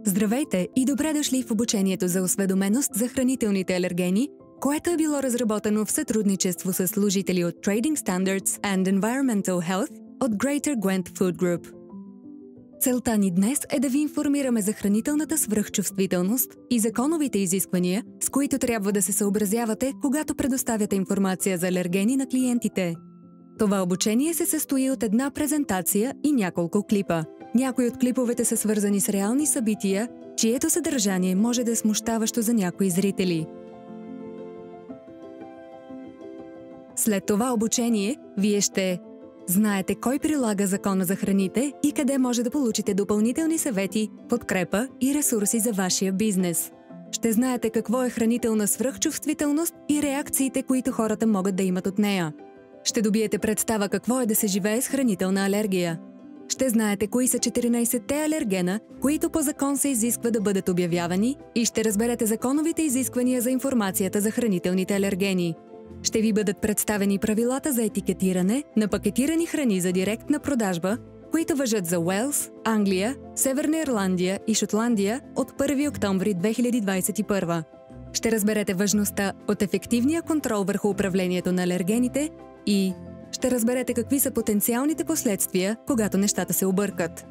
Здравейте и добре дошли в обучението за осведоменост за хранителните алергени, което е било разработено в сътрудничество с служители от Trading Standards and Environmental Health от Greater Gwent Food Group. Целта ни днес е да ви информираме за хранителната свръхчувствителност и законовите изисквания, с които трябва да се съобразявате, когато предоставяте информация за алергени на клиентите. Това обучение се състои от една презентация и няколко клипа. Някои от клиповете са свързани с реални събития, чието съдържание може да е смущаващо за някои зрители. След това обучение, вие ще знаете кой прилага Закона за храните и къде може да получите допълнителни съвети, подкрепа и ресурси за вашия бизнес. Ще знаете какво е хранителна свръхчувствителност и реакциите, които хората могат да имат от нея. Ще добиете представа какво е да се живее с хранителна алергия. Ще знаете кои са 14-те алергена, които по закон се изисква да бъдат обявявани, и ще разберете законовите изисквания за информацията за хранителните алергени. Ще ви бъдат представени правилата за етикетиране на пакетирани храни за директна продажба, които важат за Уелс, Англия, Северна Ирландия и Шотландия от 1 октомври 2021. Ще разберете важността от ефективния контрол върху управлението на алергените и ще разберете какви са потенциалните последствия, когато нещата се объркат.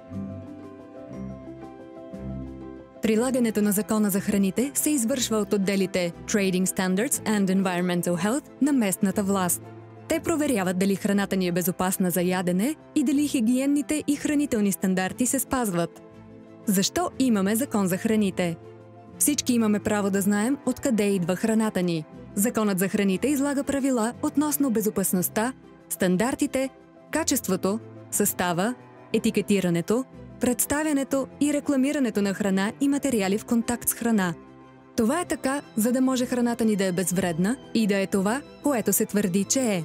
Прилагането на Закона за храните се извършва от отделите Trading Standards and Environmental Health на местната власт. Те проверяват дали храната ни е безопасна за ядене и дали хигиенните и хранителни стандарти се спазват. Защо имаме Закон за храните? Всички имаме право да знаем откъде идва храната ни. Законът за храните излага правила относно безопасността, стандартите, качеството, състава, етикетирането, представянето и рекламирането на храна и материали в контакт с храна. Това е така, за да може храната ни да е безвредна и да е това, което се твърди, че е.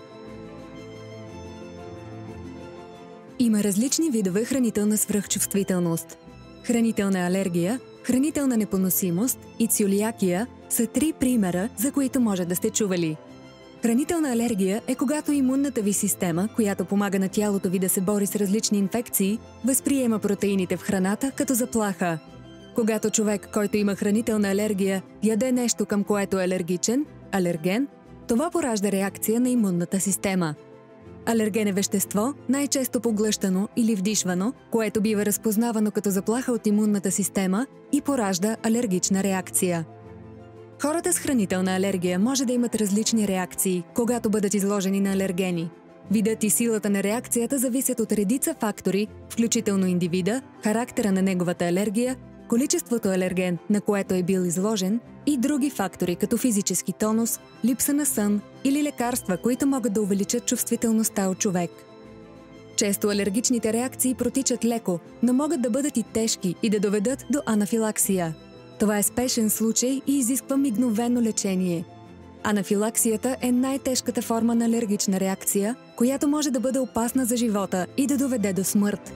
Има различни видове хранителна свръхчувствителност. Хранителна алергия, хранителна непоносимост и целиакия са три примера, за които може да сте чували. Хранителна алергия е когато имунната ви система, която помага на тялото ви да се бори с различни инфекции, възприема протеините в храната като заплаха. Когато човек, който има хранителна алергия, яде нещо, към което е алергичен, алерген, това поражда реакция на имунната система. Алерген е вещество, най-често поглъщано или вдишвано, което бива разпознавано като заплаха от имунната система и поражда алергична реакция. Хората с хранителна алергия може да имат различни реакции, когато бъдат изложени на алергени. Видът и силата на реакцията зависят от редица фактори, включително индивида, характера на неговата алергия, количеството алерген, на което е бил изложен, и други фактори, като физически тонус, липса на сън или лекарства, които могат да увеличат чувствителността от човек. Често алергичните реакции протичат леко, но могат да бъдат и тежки и да доведат до анафилаксия. Това е спешен случай и изисква мигновено лечение. Анафилаксията е най-тежката форма на алергична реакция, която може да бъде опасна за живота и да доведе до смърт.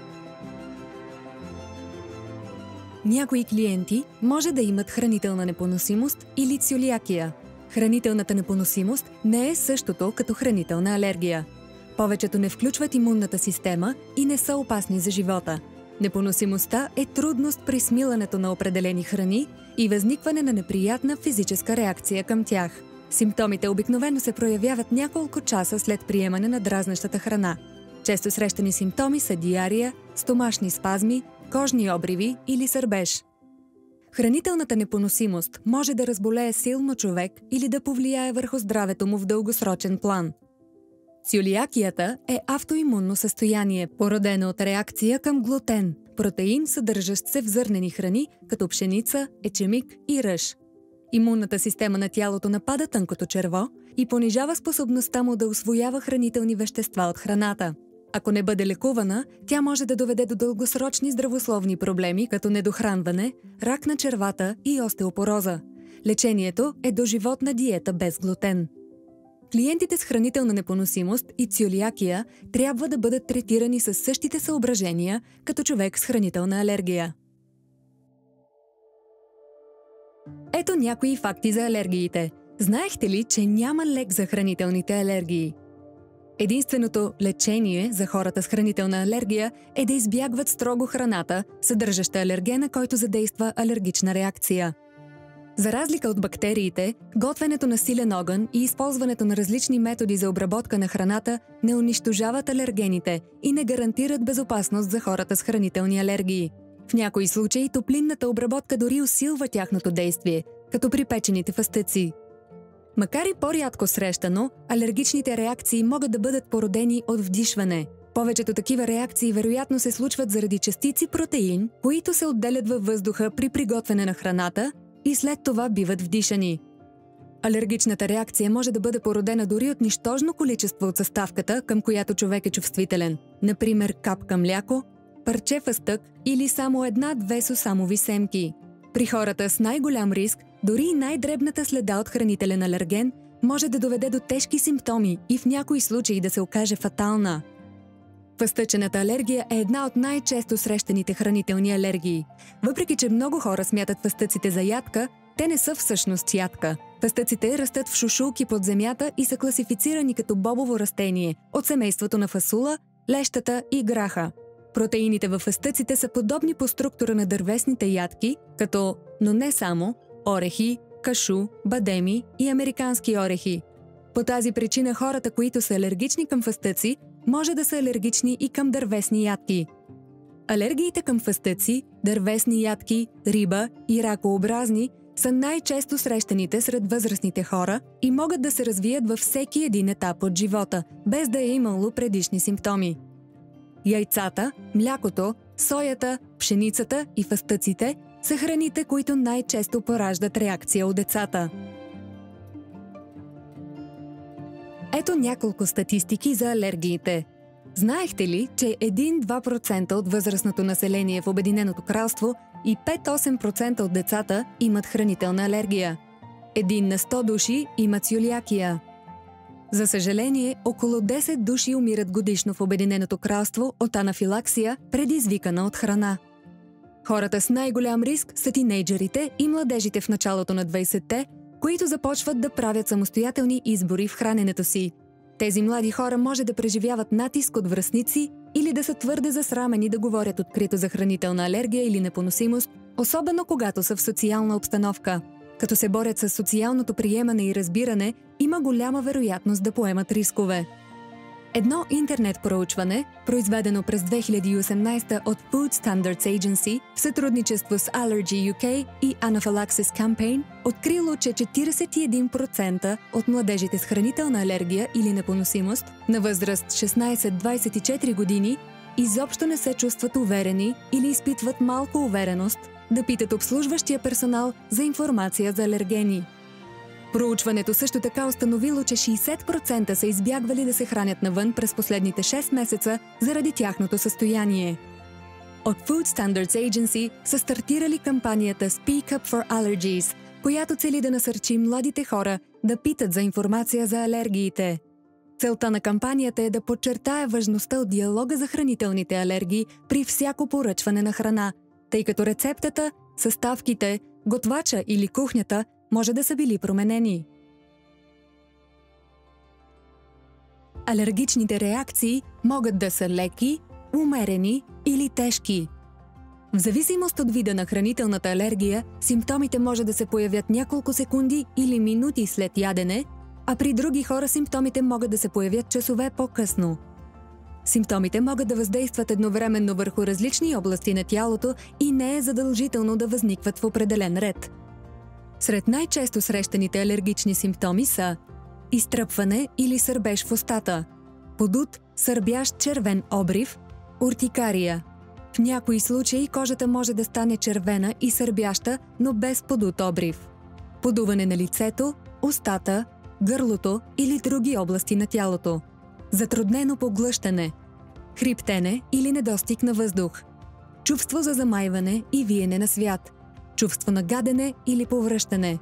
Някои клиенти може да имат хранителна непоносимост или целиакия. Хранителната непоносимост не е същото като хранителна алергия. Повечето не включват имунната система и не са опасни за живота. Непоносимостта е трудност при смилането на определени храни и възникване на неприятна физическа реакция към тях. Симптомите обикновено се проявяват няколко часа след приемане на дразнещата храна. Често срещани симптоми са диария, стомашни спазми, кожни обриви или сърбеж. Хранителната непоносимост може да разболее силно човек или да повлияе върху здравето му в дългосрочен план. Целиакията е автоимунно състояние, породено от реакция към глутен, протеин, съдържащ се в зърнени храни, като пшеница, ечемик и ръж. Имунната система на тялото напада тънкото черво и понижава способността му да усвоява хранителни вещества от храната. Ако не бъде лекувана, тя може да доведе до дългосрочни здравословни проблеми, като недохранване, рак на червата и остеопороза. Лечението е доживотна диета без глутен. Клиентите с хранителна непоносимост и целиакия трябва да бъдат третирани със същите съображения, като човек с хранителна алергия. Ето някои факти за алергиите. Знаехте ли, че няма лек за хранителните алергии? Единственото лечение за хората с хранителна алергия е да избягват строго храната, съдържаща алергена, който задейства алергична реакция. За разлика от бактериите, готвенето на силен огън и използването на различни методи за обработка на храната не унищожават алергените и не гарантират безопасност за хората с хранителни алергии. В някои случаи топлинната обработка дори усилва тяхното действие, като при печените фастъци. Макар и по-рядко срещано, алергичните реакции могат да бъдат породени от вдишване. Повечето такива реакции вероятно се случват заради частици протеин, които се отделят във въздуха при приготвяне на храната и след това биват вдишани. Алергичната реакция може да бъде породена дори от нищожно количество от съставката, към която човек е чувствителен. Например, капка мляко, парче фастък или само една-две сусамови семки. При хората с най-голям риск, дори и най-дребната следа от хранителен алерген може да доведе до тежки симптоми и в някои случаи да се окаже фатална. Фастъчената алергия е една от най-често срещаните хранителни алергии. Въпреки че много хора смятат фастъците за ядка, те не са всъщност ядка. Фастъците растат в шушулки под земята и са класифицирани като бобово растение от семейството на фасула, лещата и граха. Протеините във фастъците са подобни по структура на дървесните ядки, но не само, орехи, кашу, бадеми и американски орехи. По тази причина хората, които са алергични към фастъци, може да са алергични и към дървесни ядки. Алергиите към фастъци, дървесни ядки, риба и ракообразни са най-често срещаните сред възрастните хора и могат да се развият във всеки един етап от живота, без да е имало предишни симптоми. Яйцата, млякото, соята, пшеницата и фастъците са храните, които най-често пораждат реакция у децата. Ето няколко статистики за алергиите. Знаехте ли, че 1-2% от възрастното население в Обединеното кралство и 5-8% от децата имат хранителна алергия? 1 на 100 души имат цюлиакия. За съжаление, около 10 души умират годишно в Обединеното кралство от анафилаксия, предизвикана от храна. Хората с най-голям риск са тинейджерите и младежите в началото на 20-те, които започват да правят самостоятелни избори в храненето си. Тези млади хора може да преживяват натиск от връстници или да са твърде засрамени да говорят открито за хранителна алергия или непоносимост, особено когато са в социална обстановка. Като се борят с социалното приемане и разбиране, има голяма вероятност да поемат рискове. Едно интернет проучване, произведено през 2018 от Food Standards Agency в сътрудничество с Allergy UK и Anaphylaxis Campaign, открило, че 41% от младежите с хранителна алергия или непоносимост на възраст 16-24 години изобщо не се чувстват уверени или изпитват малко увереност да питат обслужващия персонал за информация за алергени. Проучването също така установило, че 60% са избягвали да се хранят навън през последните 6 месеца заради тяхното състояние. От Food Standards Agency са стартирали кампанията Speak Up for Allergies, която цели да насърчи младите хора да питат за информация за алергиите. Целта на кампанията е да подчертае важността от диалога за хранителните алергии при всяко поръчване на храна, тъй като рецептата, съставките, готвача или кухнята може да са били променени. Алергичните реакции могат да са леки, умерени или тежки. В зависимост от вида на хранителната алергия, симптомите може да се появят няколко секунди или минути след ядене, а при други хора симптомите могат да се появят часове по-късно. Симптомите могат да въздействат едновременно върху различни области на тялото и не е задължително да възникват в определен ред. Сред най-често срещаните алергични симптоми са изтръпване или сърбеж в устата, подут, сърбящ червен обрив, уртикария. В някои случаи кожата може да стане червена и сърбяща, но без подут обрив. Подуване на лицето, устата, гърлото или други области на тялото. Затруднено поглъщане, хриптене или недостиг на въздух. Чувство за замайване и виене на свят. Чувство на гадене или повръщане.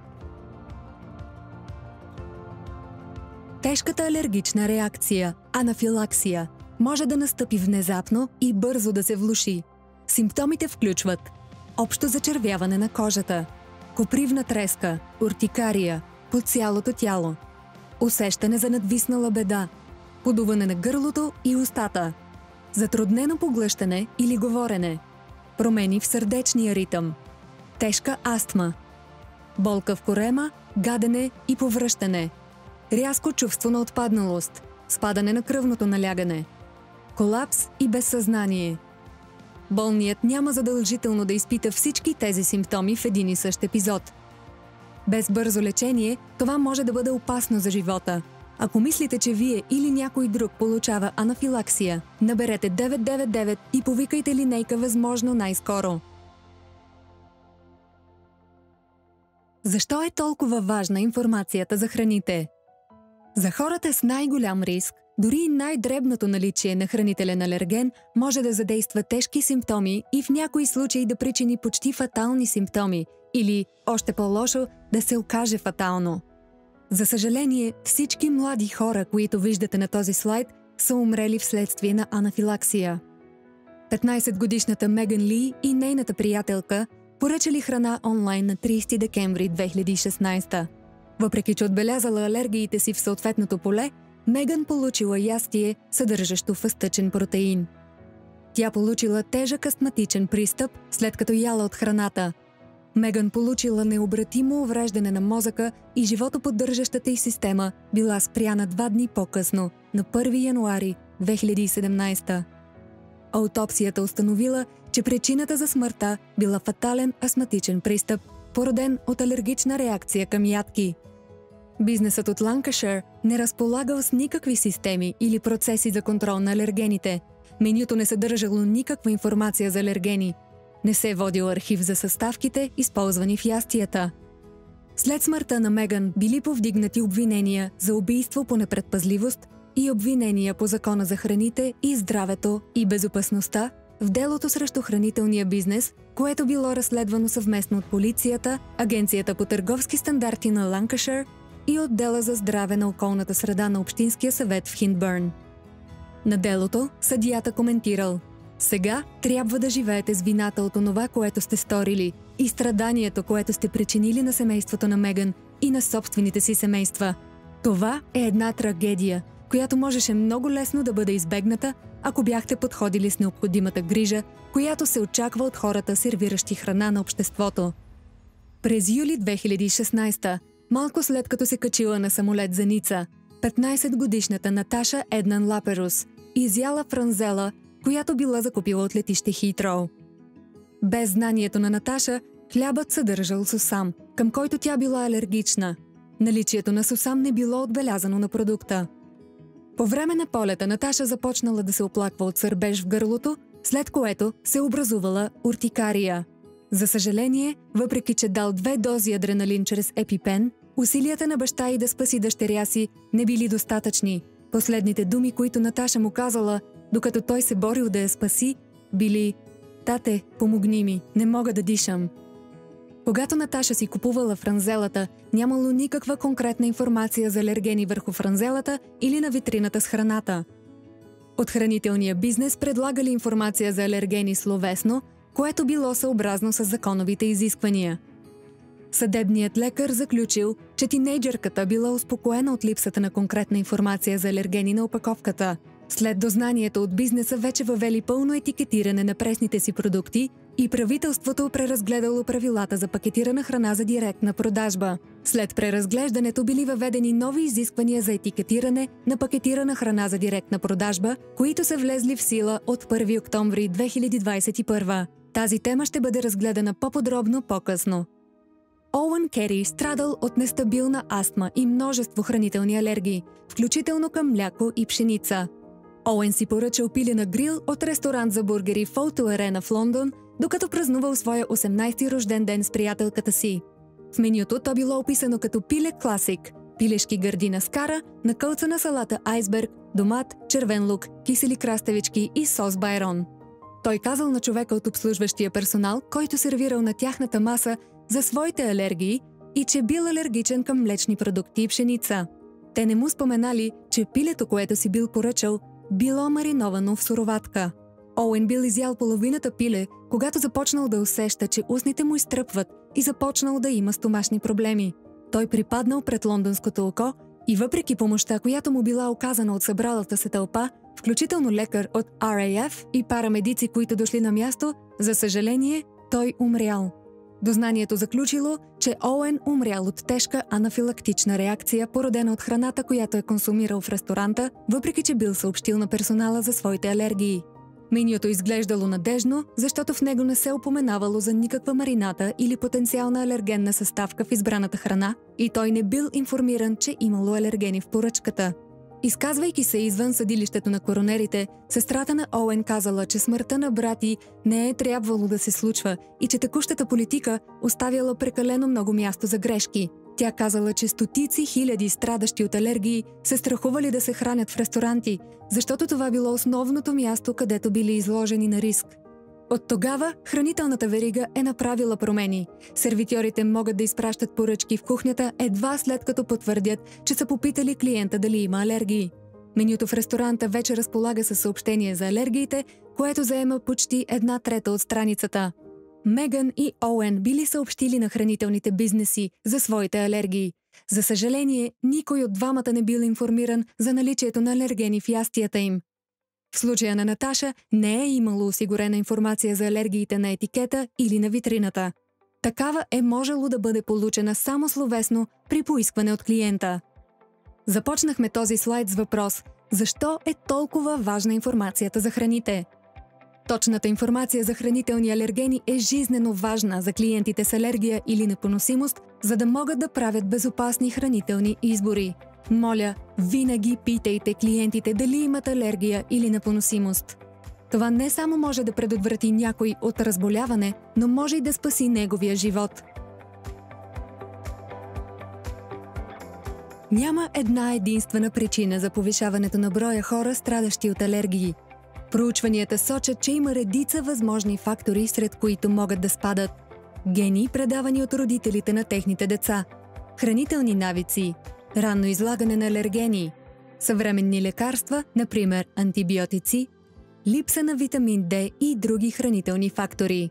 Тежката алергична реакция – анафилаксия – може да настъпи внезапно и бързо да се влоши. Симптомите включват общо зачервяване на кожата, копривна треска, уртикария по цялото тяло, усещане за надвиснала беда, подуване на гърлото и устата, затруднено поглъщане или говорене, промени в сърдечния ритъм, тежка астма, болка в корема, гадене и повръщане, рязко чувство на отпадналост, спадане на кръвното налягане, колапс и безсъзнание. Болният няма задължително да изпита всички тези симптоми в един и същ епизод. Без бързо лечение това може да бъде опасно за живота. Ако мислите, че вие или някой друг получава анафилаксия, наберете 999 и повикайте линейка възможно най-скоро. Защо е толкова важна информацията за храните? За хората с най-голям риск, дори и най-дребното наличие на хранителен алерген може да задейства тежки симптоми и в някои случаи да причини почти фатални симптоми или, още по-лошо, да се окаже фатално. За съжаление, всички млади хора, които виждате на този слайд, са умрели вследствие на анафилаксия. 15-годишната Меган Ли и нейната приятелка поръчали храна онлайн на 30 декември 2016. Въпреки че отбелязала алергиите си в съответното поле, Меган получила ястие, съдържащо фъстъчен протеин. Тя получила тежък астматичен пристъп, след като яла от храната. Меган получила необратимо увреждане на мозъка и животоподдържащата й система била спряна 2 дни по-късно, на 1 януари 2017. Аутопсията установила, че причината за смъртта била фатален астматичен пристъп, породен от алергична реакция към ядки. Бизнесът от Lancashire не разполагал с никакви системи или процеси за контрол на алергените. Менюто не съдържало никаква информация за алергени. Не се водил архив за съставките, използвани в ястията. След смъртта на Меган били повдигнати обвинения за убийство по непредпазливост и обвинения по Закона за храните и здравето и безопасността в делото срещу хранителния бизнес, което било разследвано съвместно от полицията, Агенцията по търговски стандарти на Lancashire и отдела за здраве на околната среда на Общинския съвет в Хинбърн. На делото съдията коментирал: „Сега трябва да живеете с вината от онова, което сте сторили, и страданието, което сте причинили на семейството на Меган и на собствените си семейства. Това е една трагедия, която можеше много лесно да бъде избегната, ако бяхте подходили с необходимата грижа, която се очаква от хората, сервиращи храна на обществото." През юли 2016, малко след като се качила на самолет за Ница, 15-годишната Наташа Еднан Лаперус изяла франзела, която била закупила от летище Хитроу. Без знанието на Наташа, хлябът съдържал сусам, към който тя била алергична. Наличието на сусам не било отбелязано на продукта. По време на полета Наташа започнала да се оплаква от сърбеж в гърлото, след което се образувала уртикария. За съжаление, въпреки че дал 2 дози адреналин чрез епипен, усилията на баща й да спаси дъщеря си не били достатъчни. Последните думи, които Наташа му казала, докато той се борил да я спаси, били: „Тате, помогни ми, не мога да дишам." Когато Наташа си купувала франзелата, нямало никаква конкретна информация за алергени върху франзелата или на витрината с храната. От хранителния бизнес предлагали информация за алергени словесно, което било съобразно с законовите изисквания. Съдебният лекар заключил, че тинейджърката била успокоена от липсата на конкретна информация за алергени на опаковката. След дознанието от бизнеса вече въвели пълно етикетиране на пресните си продукти и правителството преразгледало правилата за пакетирана храна за директна продажба. След преразглеждането били въведени нови изисквания за етикетиране на пакетирана храна за директна продажба, които са влезли в сила от 1 октомври 2021. Тази тема ще бъде разгледана по-подробно по-късно. Оуън Кери страдал от нестабилна астма и множество хранителни алергии, включително към мляко и пшеница. Оуън си поръчал пиле на грил от ресторант за бургери Фолто Арена в Лондон, докато празнувал своя 18-ти рожден ден с приятелката си. В менюто то било описано като пиле класик, пилешки гърдина с кара, накълцана салата айсберг, домат, червен лук, кисели краставички и сос байрон. Той казал на човека от обслужващия персонал, който сервирал на тяхната маса, за своите алергии и че бил алергичен към млечни продукти и пшеница. Те не му споменали, че пилето, което си бил поръчал, било мариновано в суроватка. Оуън бил изял половината пиле, когато започнал да усеща, че устните му изтръпват и започнал да има стомашни проблеми. Той припаднал пред лондонското око И въпреки помощта, която му била оказана от събралата се тълпа, включително лекар от RAF и парамедици, които дошли на място, за съжаление, той умрял. Дознанието заключило, че Оуен умрял от тежка анафилактична реакция, породена от храната, която е консумирал в ресторанта, въпреки че бил съобщил на персонала за своите алергии. Менюто изглеждало надежно, защото в него не се упоменавало за никаква марината или потенциална алергенна съставка в избраната храна и той не бил информиран, че имало алергени в поръчката. Изказвайки се извън съдилището на коронерите, сестрата на Оуен казала, че смъртта на брати не е трябвало да се случва и че текущата политика оставяла прекалено много място за грешки. Тя казала, че стотици хиляди страдащи от алергии се страхували да се хранят в ресторанти, защото това било основното място, където били изложени на риск. От тогава хранителната верига е направила промени. Сервитьорите могат да изпращат поръчки в кухнята едва след като потвърдят, че са попитали клиента дали има алергии. Менюто в ресторанта вече разполага със съобщение за алергиите, което заема почти 1/3 от страницата. Меган и Оуен били съобщили на хранителните бизнеси за своите алергии. За съжаление, никой от двамата не бил информиран за наличието на алергени в ястията им. В случая на Наташа не е имало осигурена информация за алергиите на етикета или на витрината. Такава е можело да бъде получена само словесно при поискване от клиента. Започнахме този слайд с въпрос: защо е толкова важна информацията за храните? Точната информация за хранителни алергени е жизнено важна за клиентите с алергия или непоносимост, за да могат да правят безопасни хранителни избори. Моля, винаги питайте клиентите дали имат алергия или непоносимост. Това не само може да предотврати някой от разболяване, но може и да спаси неговия живот. Няма една единствена причина за повишаването на броя хора, страдащи от алергии. Проучванията сочат, че има редица възможни фактори, сред които могат да спадат гени, предавани от родителите на техните деца, хранителни навици, ранно излагане на алергени, съвременни лекарства, например антибиотици, липса на витамин D и други хранителни фактори.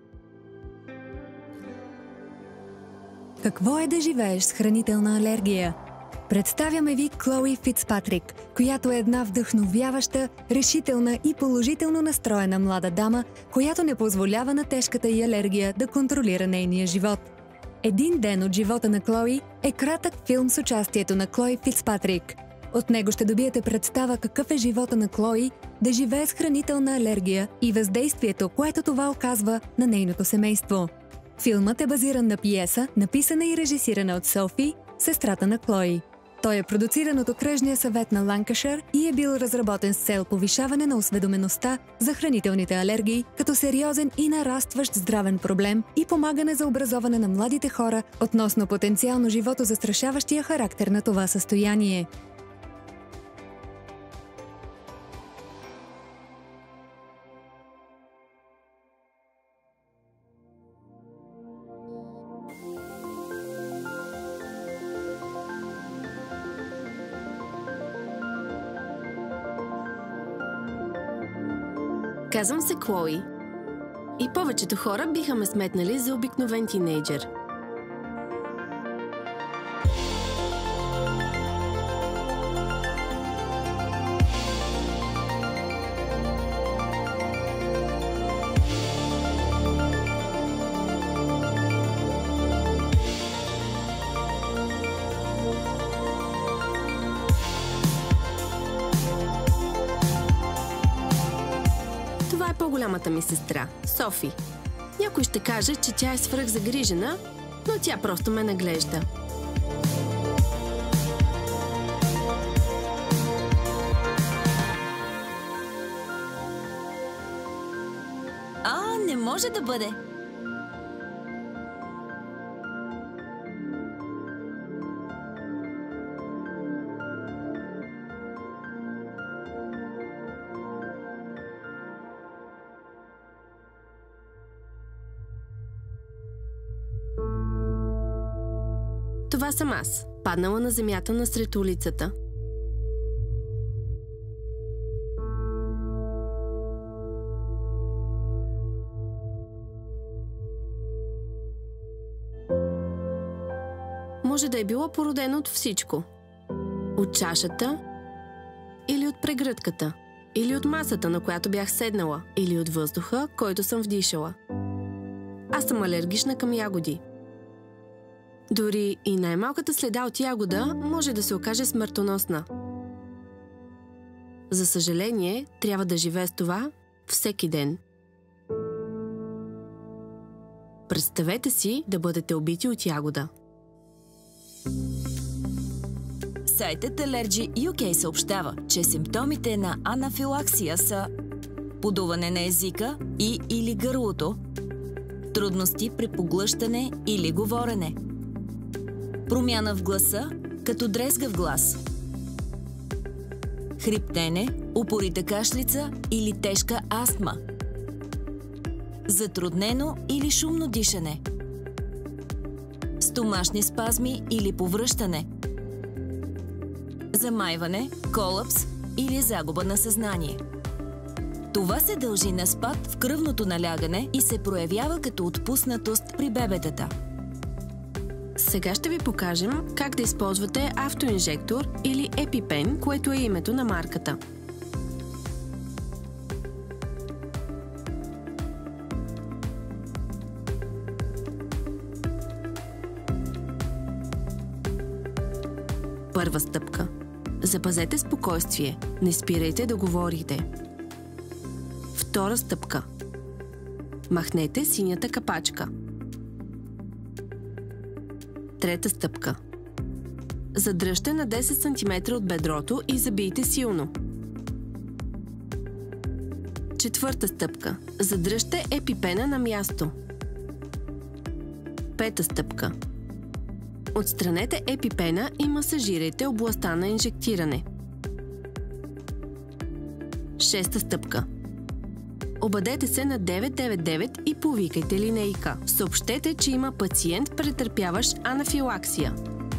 Какво е да живееш с хранителна алергия? Представяме ви Клои Фицпатрик, която е една вдъхновяваща, решителна и положително настроена млада дама, която не позволява на тежката й алергия да контролира нейния живот. Един ден от живота на Клои е кратък филм с участието на Клои Фицпатрик. От него ще добиете представа какъв е живота на Клои да живее с хранителна алергия и въздействието, което това оказва на нейното семейство. Филмът е базиран на пиеса, написана и режисирана от Софи, сестрата на Клои. Той е продуциран от Окръжния съвет на Ланкашир и е бил разработен с цел повишаване на осведомеността за хранителните алергии като сериозен и нарастващ здравен проблем и помагане за образоване на младите хора относно потенциално животозастрашаващия характер на това състояние. Казвам се Клои и повечето хора биха ме сметнали за обикновен тинейджър. Това е по-голямата ми сестра, Софи. Някой ще каже, че тя е свръхзагрижена, но тя просто ме наглежда. Не може да бъде! Това съм аз, паднала на земята насред улицата. Може да е било породено от всичко. От чашата или от прегръдката? Или от масата, на която бях седнала? Или от въздуха, който съм вдишала? Аз съм алергична към ягоди. Дори и най-малката следа от ягода може да се окаже смъртоносна. За съжаление, трябва да живее с това всеки ден. Представете си да бъдете убити от ягода. Сайтът Allergy UK съобщава, че симптомите на анафилаксия са подуване на езика и или гърлото, трудности при поглъщане или говорене, промяна в гласа, като дрезгав глас, хриптене, упорита кашлица или тежка астма, затруднено или шумно дишане, стомашни спазми или повръщане, замайване, колапс или загуба на съзнание. Това се дължи на спад в кръвното налягане и се проявява като отпуснатост при бебетата. Сега ще ви покажем как да използвате автоинжектор или EpiPen, което е името на марката. Първа стъпка. Запазете спокойствие. Не спирайте да говорите. Втора стъпка. Махнете синята капачка. Трета стъпка. Задръжте на 10 см от бедрото и забийте силно. Четвърта стъпка. Задръжте епипена на място. Пета стъпка. Отстранете епипена и масажирайте областта на инжектиране. Шеста стъпка. Обадете се на 999 и повикайте линейка. Съобщете, че има пациент, претърпяващ анафилаксия.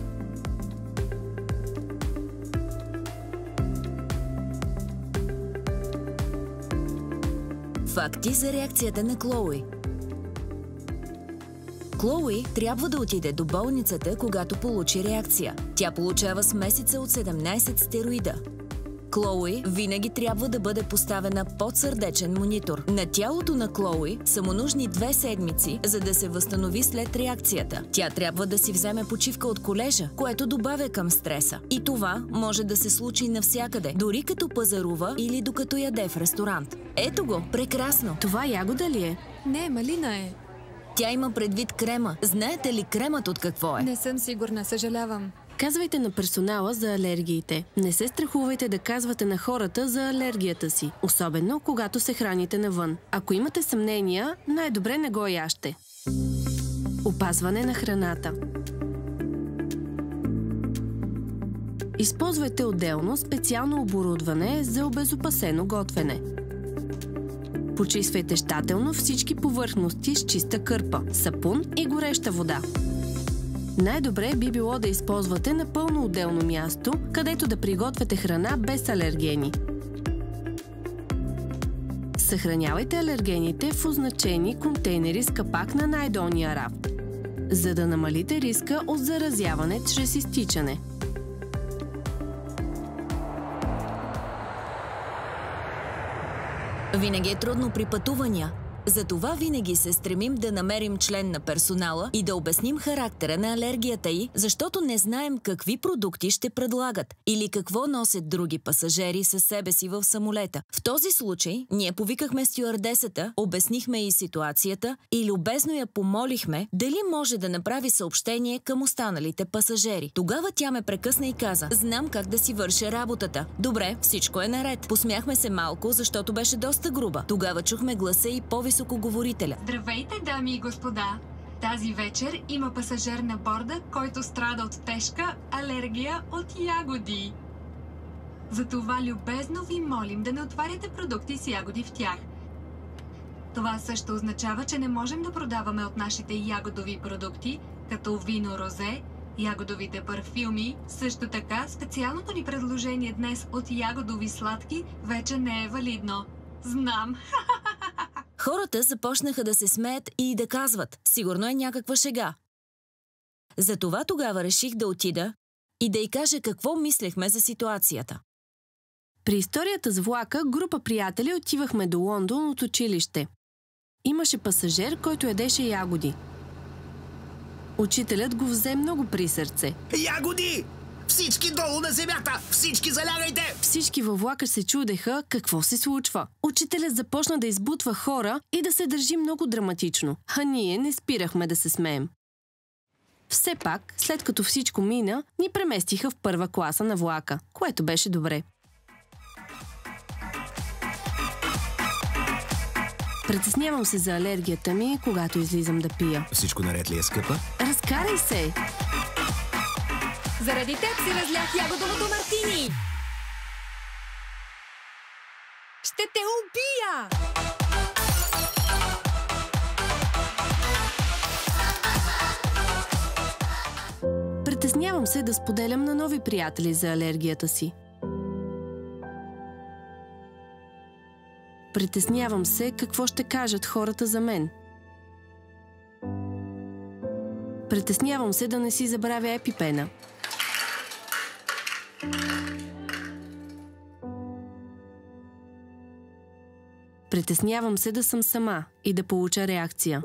Факти за реакцията на Клоуи. Клоуи трябва да отиде до болницата, когато получи реакция. Тя получава смесица от 17 стероида. Клоуи винаги трябва да бъде поставена под сърдечен монитор. На тялото на Клоуи са му нужни 2 седмици, за да се възстанови след реакцията. Тя трябва да си вземе почивка от колежа, което добавя към стреса. И това може да се случи навсякъде, дори като пазарува или докато яде в ресторант. Ето го, прекрасно! Това ягода ли е? Не, малина е. Тя има предвид крема. Знаете ли кремът от какво е? Не съм сигурна, съжалявам. Казвайте на персонала за алергиите. Не се страхувайте да казвате на хората за алергията си, особено когато се храните навън. Ако имате съмнения, най-добре не го яжте. Опазване на храната. Използвайте отделно специално оборудване за обезопасено готвене. Почиствайте щателно всички повърхности с чиста кърпа, сапун и гореща вода. Най-добре би било да използвате напълно отделно място, където да приготвяте храна без алергени. Съхранявайте алергените в означени контейнери с капак на най-долния рафт, за да намалите риска от заразяване чрез изтичане. Винаги е трудно при пътувания. Затова винаги се стремим да намерим член на персонала и да обясним характера на алергията й, защото не знаем какви продукти ще предлагат или какво носят други пасажери със себе си в самолета. В този случай ние повикахме стюардесата, обяснихме и ситуацията и любезно я помолихме дали може да направи съобщение към останалите пасажери. Тогава тя ме прекъсна и каза: "Знам как да си върша работата." Добре, всичко е наред. Посмяхме се малко, защото беше доста груба. Тогава чухме гласа и по-високоговорителя. Здравейте, дами и господа! Тази вечер има пасажир на борда, който страда от тежка алергия от ягоди. Затова любезно ви молим да не отваряте продукти с ягоди в тях. Това също означава, че не можем да продаваме от нашите ягодови продукти, като вино розе, ягодовите парфюми. Също така, специалното ни предложение днес от ягодови сладки вече не е валидно. Знам. Хората започнаха да се смеят и да казват: "Сигурно е някаква шега." Затова тогава реших да отида и да й каже какво мислехме за ситуацията. При историята с влака, група приятели отивахме до Лондон от училище. Имаше пасажир, който ядеше ягоди. Учителят го взе много при сърце. Ягоди! Всички долу на земята! Всички залягайте! Всички във влака се чудеха какво се случва. Учителят започна да избутва хора и да се държи много драматично, а ние не спирахме да се смеем. Все пак, след като всичко мина, ни преместиха в първа класа на влака, което беше добре. Притеснявам се за алергията ми, когато излизам да пия. Всичко наред ли е, скъпа? Разкарай се! Заради теб си разлях ягодовото мартини! Ще те убия! Притеснявам се да споделям на нови приятели за алергията си. Притеснявам се какво ще кажат хората за мен. Притеснявам се да не си забравя епипена. Притеснявам се да съм сама и да получа реакция.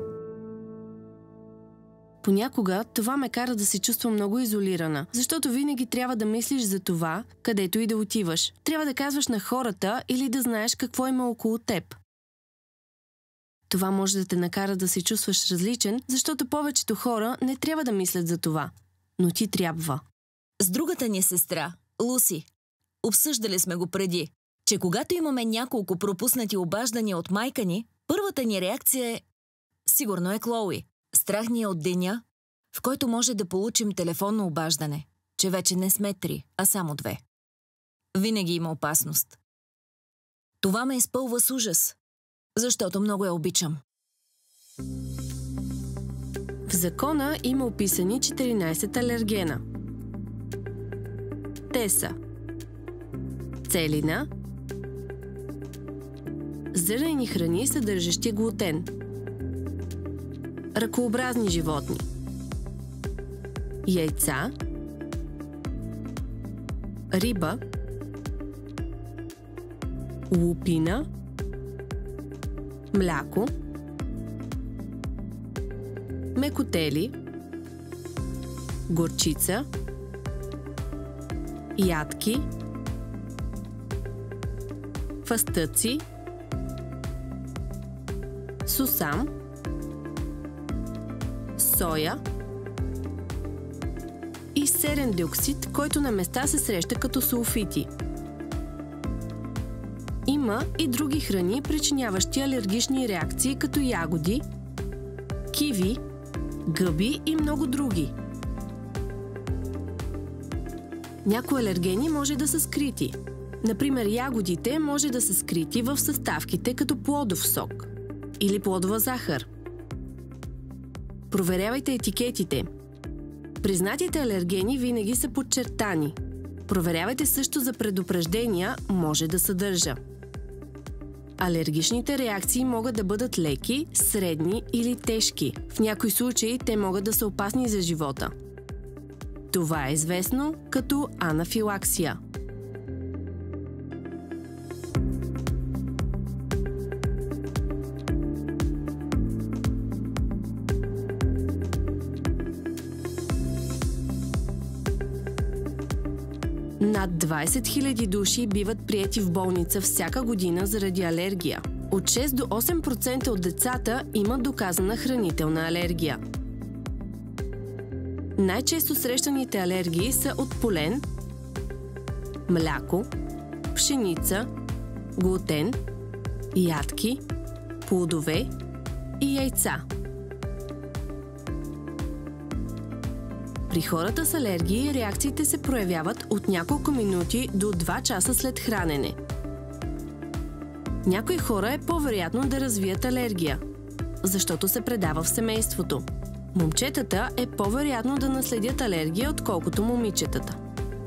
Понякога това ме кара да се чувствам много изолирана, защото винаги трябва да мислиш за това, където и да отиваш. Трябва да казваш на хората или да знаеш какво има около теб. Това може да те накара да се чувстваш различен, защото повечето хора не трябва да мислят за това, но ти трябва. С другата ни сестра, Луси, обсъждали сме го преди, че когато имаме няколко пропуснати обаждания от майка ни, първата ни реакция е: сигурно е Клоуи. Страх ни е от деня, в който може да получим телефонно обаждане, че вече не сме 3, а само 2. Винаги има опасност. Това ме изпълва с ужас, защото много я обичам. В закона има описани 14 алергена. Те са: целина, зърнени храни, съдържащи глутен, ръкообразни животни, яйца, риба, лупина, мляко, мекотели, горчица, ядки, фастъци, сусам, соя и серен диоксид, който на места се среща като сулфити. Има и други храни, причиняващи алергични реакции, като ягоди, киви, гъби и много други. Някои алергени може да са скрити. Например, ягодите може да са скрити в съставките като плодов сок или плодова захар. Проверявайте етикетите. Признатите алергени винаги са подчертани. Проверявайте също за предупреждения, може да съдържа. Алергичните реакции могат да бъдат леки, средни или тежки. В някои случаи те могат да са опасни за живота. Това е известно като анафилаксия. Над 20 000 души биват приети в болница всяка година заради алергия. От 6 до 8% от децата имат доказана хранителна алергия. Най-често срещаните алергии са от полен, мляко, пшеница, глутен, ядки, плодове и яйца. При хората с алергии реакциите се проявяват от няколко минути до 2 часа след хранене. Някои хора е по-вероятно да развият алергия, защото се предава в семейството. Момчетата е по-вероятно да наследят алергия, отколкото момичетата.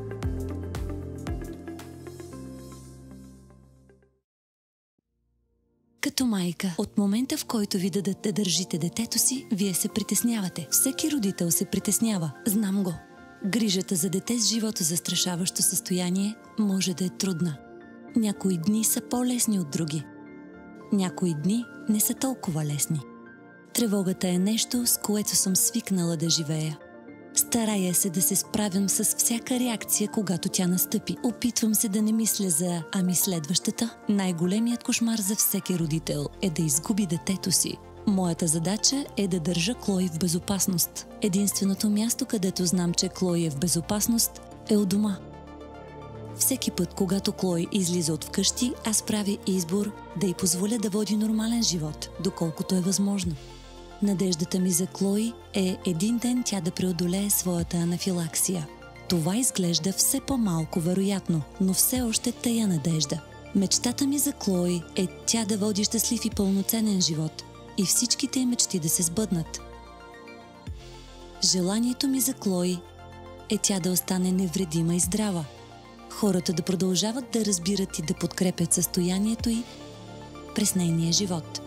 Като майка, от момента в който ви дадат да държите детето си, вие се притеснявате. Всеки родител се притеснява. Знам го. Грижата за дете с живото застрашаващо състояние може да е трудна. Някои дни са по-лесни от други. Някои дни не са толкова лесни. Тревогата е нещо, с което съм свикнала да живея. Старая се да се справям с всяка реакция, когато тя настъпи. Опитвам се да не мисля за следващата. Най-големият кошмар за всеки родител е да изгуби детето си. Моята задача е да държа Клои в безопасност. Единственото място, където знам, че Клои е в безопасност, е у дома. Всеки път, когато Клои излиза от вкъщи, аз правя избор да й позволя да води нормален живот, доколкото е възможно. Надеждата ми за Клои е един ден тя да преодолее своята анафилаксия. Това изглежда все по-малко вероятно, но все още тая надежда. Мечтата ми за Клои е тя да води щастлив и пълноценен живот и всичките й мечти да се сбъднат. Желанието ми за Клои е тя да остане невредима и здрава. Хората да продължават да разбират и да подкрепят състоянието й през нейния живот.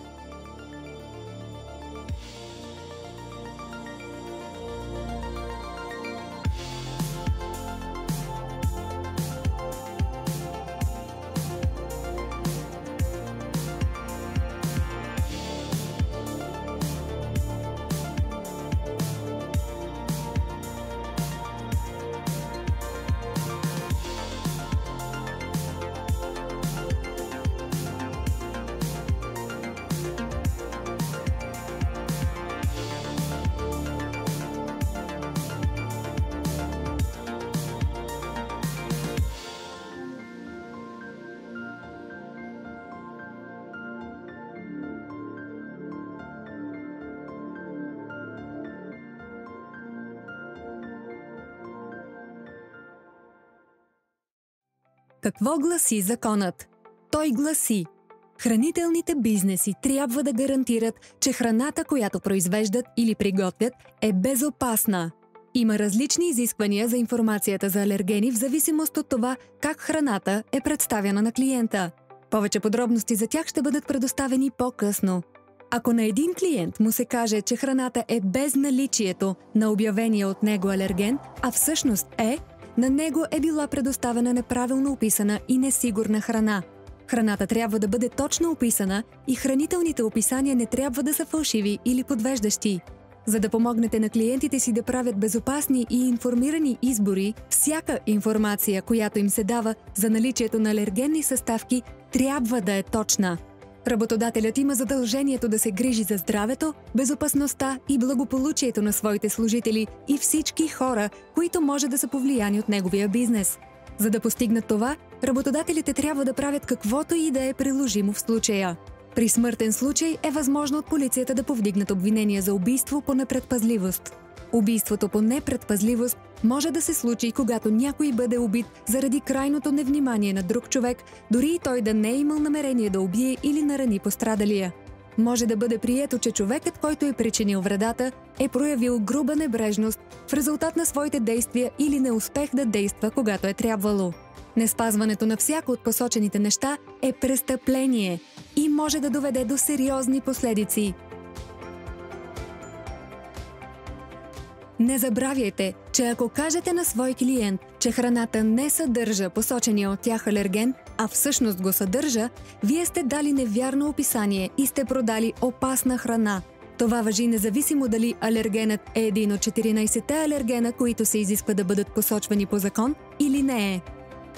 Какво гласи законът? Той гласи: хранителните бизнеси трябва да гарантират, че храната, която произвеждат или приготвят, е безопасна. Има различни изисквания за информацията за алергени в зависимост от това как храната е представена на клиента. Повече подробности за тях ще бъдат предоставени по-късно. Ако на един клиент му се каже, че храната е без наличието на обявения от него алерген, а всъщност на него е била предоставена неправилно описана и несигурна храна. Храната трябва да бъде точно описана и хранителните описания не трябва да са фалшиви или подвеждащи. За да помогнете на клиентите си да правят безопасни и информирани избори, всяка информация, която им се дава за наличието на алергенни съставки, трябва да е точна. Работодателят има задължението да се грижи за здравето, безопасността и благополучието на своите служители и всички хора, които може да са повлияни от неговия бизнес. За да постигнат това, работодателите трябва да правят каквото и да е приложимо в случая. При смъртен случай е възможно от полицията да повдигнат обвинения за убийство по непредпазливост. Убийството по непредпазливост може да се случи, когато някой бъде убит заради крайното невнимание на друг човек, дори и той да не е имал намерение да убие или нарани пострадалия. Може да бъде прието, че човекът, който е причинил вредата, е проявил груба небрежност в резултат на своите действия или неуспех да действа, когато е трябвало. Неспазването на всяко от посочените неща е престъпление и може да доведе до сериозни последици. Не забравяйте, че ако кажете на свой клиент, че храната не съдържа посочения от тях алерген, а всъщност го съдържа, вие сте дали невярно описание и сте продали опасна храна. Това важи независимо дали алергенът е един от 14-те алергена, които се изисква да бъдат посочвани по закон, или не е.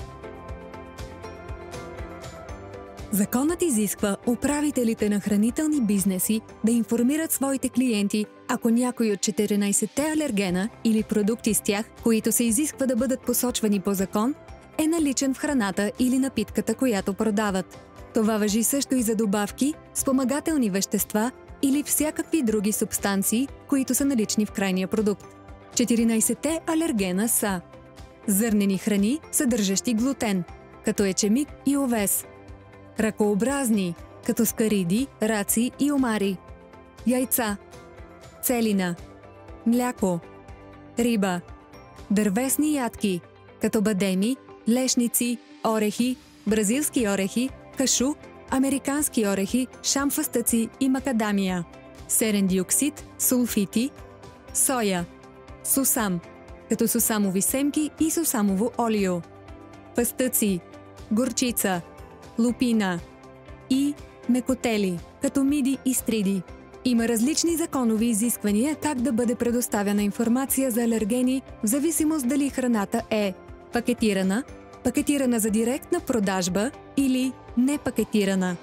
Законът изисква управителите на хранителни бизнеси да информират своите клиенти, ако някой от 14-те алергена или продукти с тях, които се изисква да бъдат посочвани по закон, е наличен в храната или напитката, която продават. Това важи също и за добавки, спомагателни вещества или всякакви други субстанции, които са налични в крайния продукт. 14-те алергена са: зърнени храни, съдържащи глутен, като ечемик и овес; ракообразни, като скариди, раци и омари; яйца; целина; мляко; риба; дървесни ядки, като бадеми, лешници, орехи, бразилски орехи, кашу, американски орехи, шамфастъци и макадамия; серен диоксид, сулфити; соя; сусам; като сусамови семки и сусамово олио, пастъци, горчица, лупина и мекотели, като миди и стриди. Има различни законови изисквания как да бъде предоставяна информация за алергени, в зависимост дали храната е пакетирана, пакетирана за директна продажба или непакетирана.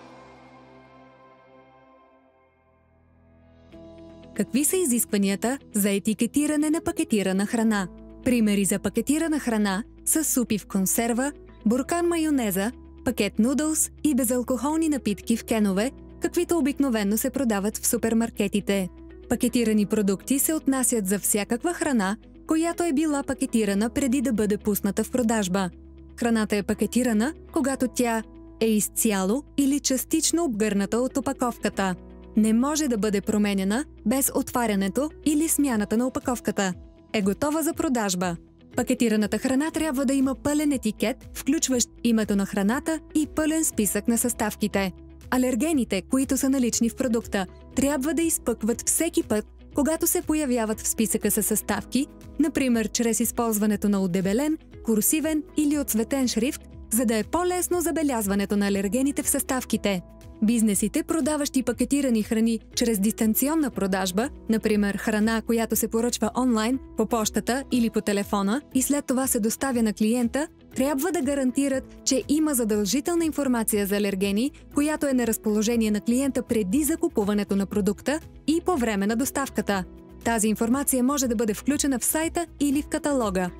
Какви са изискванията за етикетиране на пакетирана храна? Примери за пакетирана храна са супи в консерва, буркан майонеза, пакет нудълс и безалкохолни напитки в кенове, каквито обикновено се продават в супермаркетите. Пакетирани продукти се отнасят за всякаква храна, която е била пакетирана преди да бъде пусната в продажба. Храната е пакетирана, когато тя е изцяло или частично обгърната от опаковката. Не може да бъде променена без отварянето или смяната на опаковката. Е готова за продажба. Пакетираната храна трябва да има пълен етикет, включващ името на храната и пълен списък на съставките. Алергените, които са налични в продукта, трябва да изпъкват всеки път, когато се появяват в списъка със съставки, например чрез използването на удебелен, курсивен или отцветен шрифт, за да е по-лесно забелязването на алергените в съставките. Бизнесите, продаващи пакетирани храни чрез дистанционна продажба, например храна, която се поръчва онлайн, по пощата или по телефона и след това се доставя на клиента, трябва да гарантират, че има задължителна информация за алергени, която е на разположение на клиента преди закупуването на продукта и по време на доставката. Тази информация може да бъде включена в сайта или в каталога.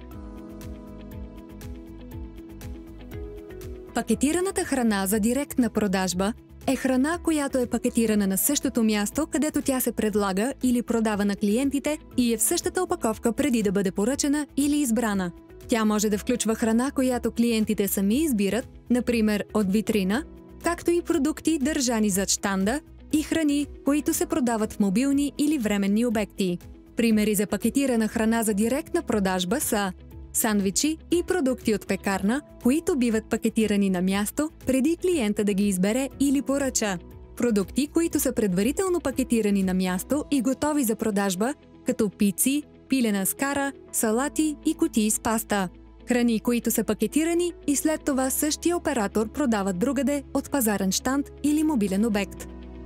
Пакетираната храна за директна продажба е храна, която е пакетирана на същото място, където тя се предлага или продава на клиентите и е в същата опаковка преди да бъде поръчана или избрана. Тя може да включва храна, която клиентите сами избират, например от витрина, както и продукти, държани зад щанда, и храни, които се продават в мобилни или временни обекти. Примери за пакетирана храна за директна продажба са сандвичи и продукти от пекарна, които биват пакетирани на място, преди клиента да ги избере или поръча. Продукти, които са предварително пакетирани на място и готови за продажба, като пици, пилена с кара, салати и кутии с паста. Храни, които са пакетирани и след това същия оператор продава другаде от пазарен щанд или мобилен обект.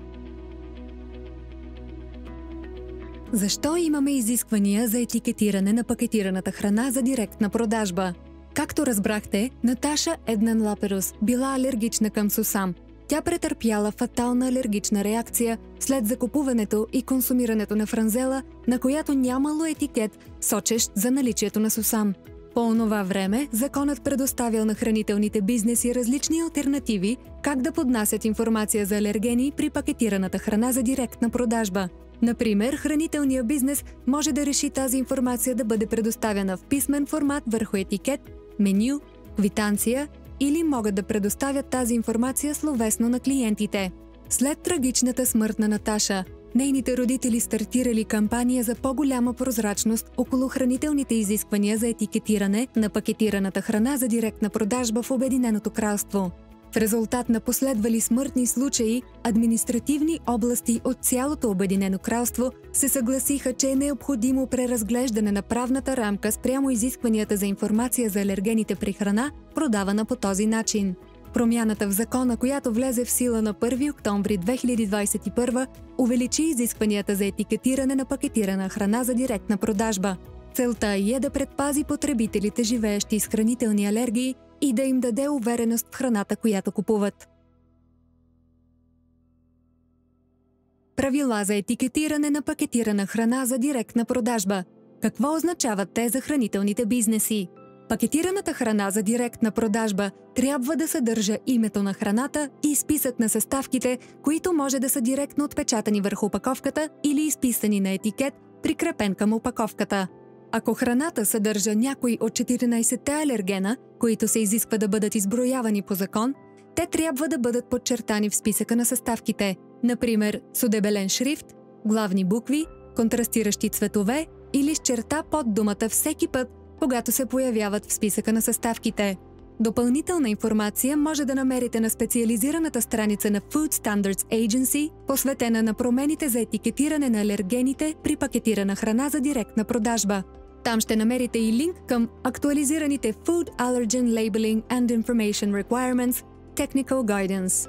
Защо имаме изисквания за етикетиране на пакетираната храна за директна продажба? Както разбрахте, Наташа Еднан-Лаперус била алергична към сусам. Тя претърпяла фатална алергична реакция след закупуването и консумирането на франзела, на която нямало етикет, сочещ за наличието на сусам. По онова време, законът предоставял на хранителните бизнеси различни алтернативи как да поднасят информация за алергени при пакетираната храна за директна продажба. Например, хранителният бизнес може да реши тази информация да бъде предоставена в писмен формат върху етикет, меню, квитанция или могат да предоставят тази информация словесно на клиентите. След трагичната смърт на Наташа, нейните родители стартирали кампания за по-голяма прозрачност около хранителните изисквания за етикетиране на пакетираната храна за директна продажба в Обединеното кралство. В резултат на последвали смъртни случаи, административни области от цялото Обединено кралство се съгласиха, че е необходимо преразглеждане на правната рамка спрямо изискванията за информация за алергените при храна, продавана по този начин. Промяната в закона, която влезе в сила на 1 октомври 2021, увеличи изискванията за етикетиране на пакетирана храна за директна продажба. Целта е да предпази потребителите, живеещи с хранителни алергии, и да им даде увереност в храната, която купуват. Правила за етикетиране на пакетирана храна за директна продажба. Какво означават те за хранителните бизнеси? Пакетираната храна за директна продажба трябва да съдържа името на храната и списък на съставките, които може да са директно отпечатани върху опаковката или изписани на етикет, прикрепен към опаковката. Ако храната съдържа някой от 14-те алергена, които се изисква да бъдат изброявани по закон, те трябва да бъдат подчертани в списъка на съставките, например с удебелен шрифт, главни букви, контрастиращи цветове или с черта под думата всеки път, когато се появяват в списъка на съставките. Допълнителна информация може да намерите на специализираната страница на Food Standards Agency, посветена на промените за етикетиране на алергените при пакетирана храна за директна продажба. Там ще намерите и линк към актуализираните Food Allergen Labeling and Information Requirements Technical Guidance.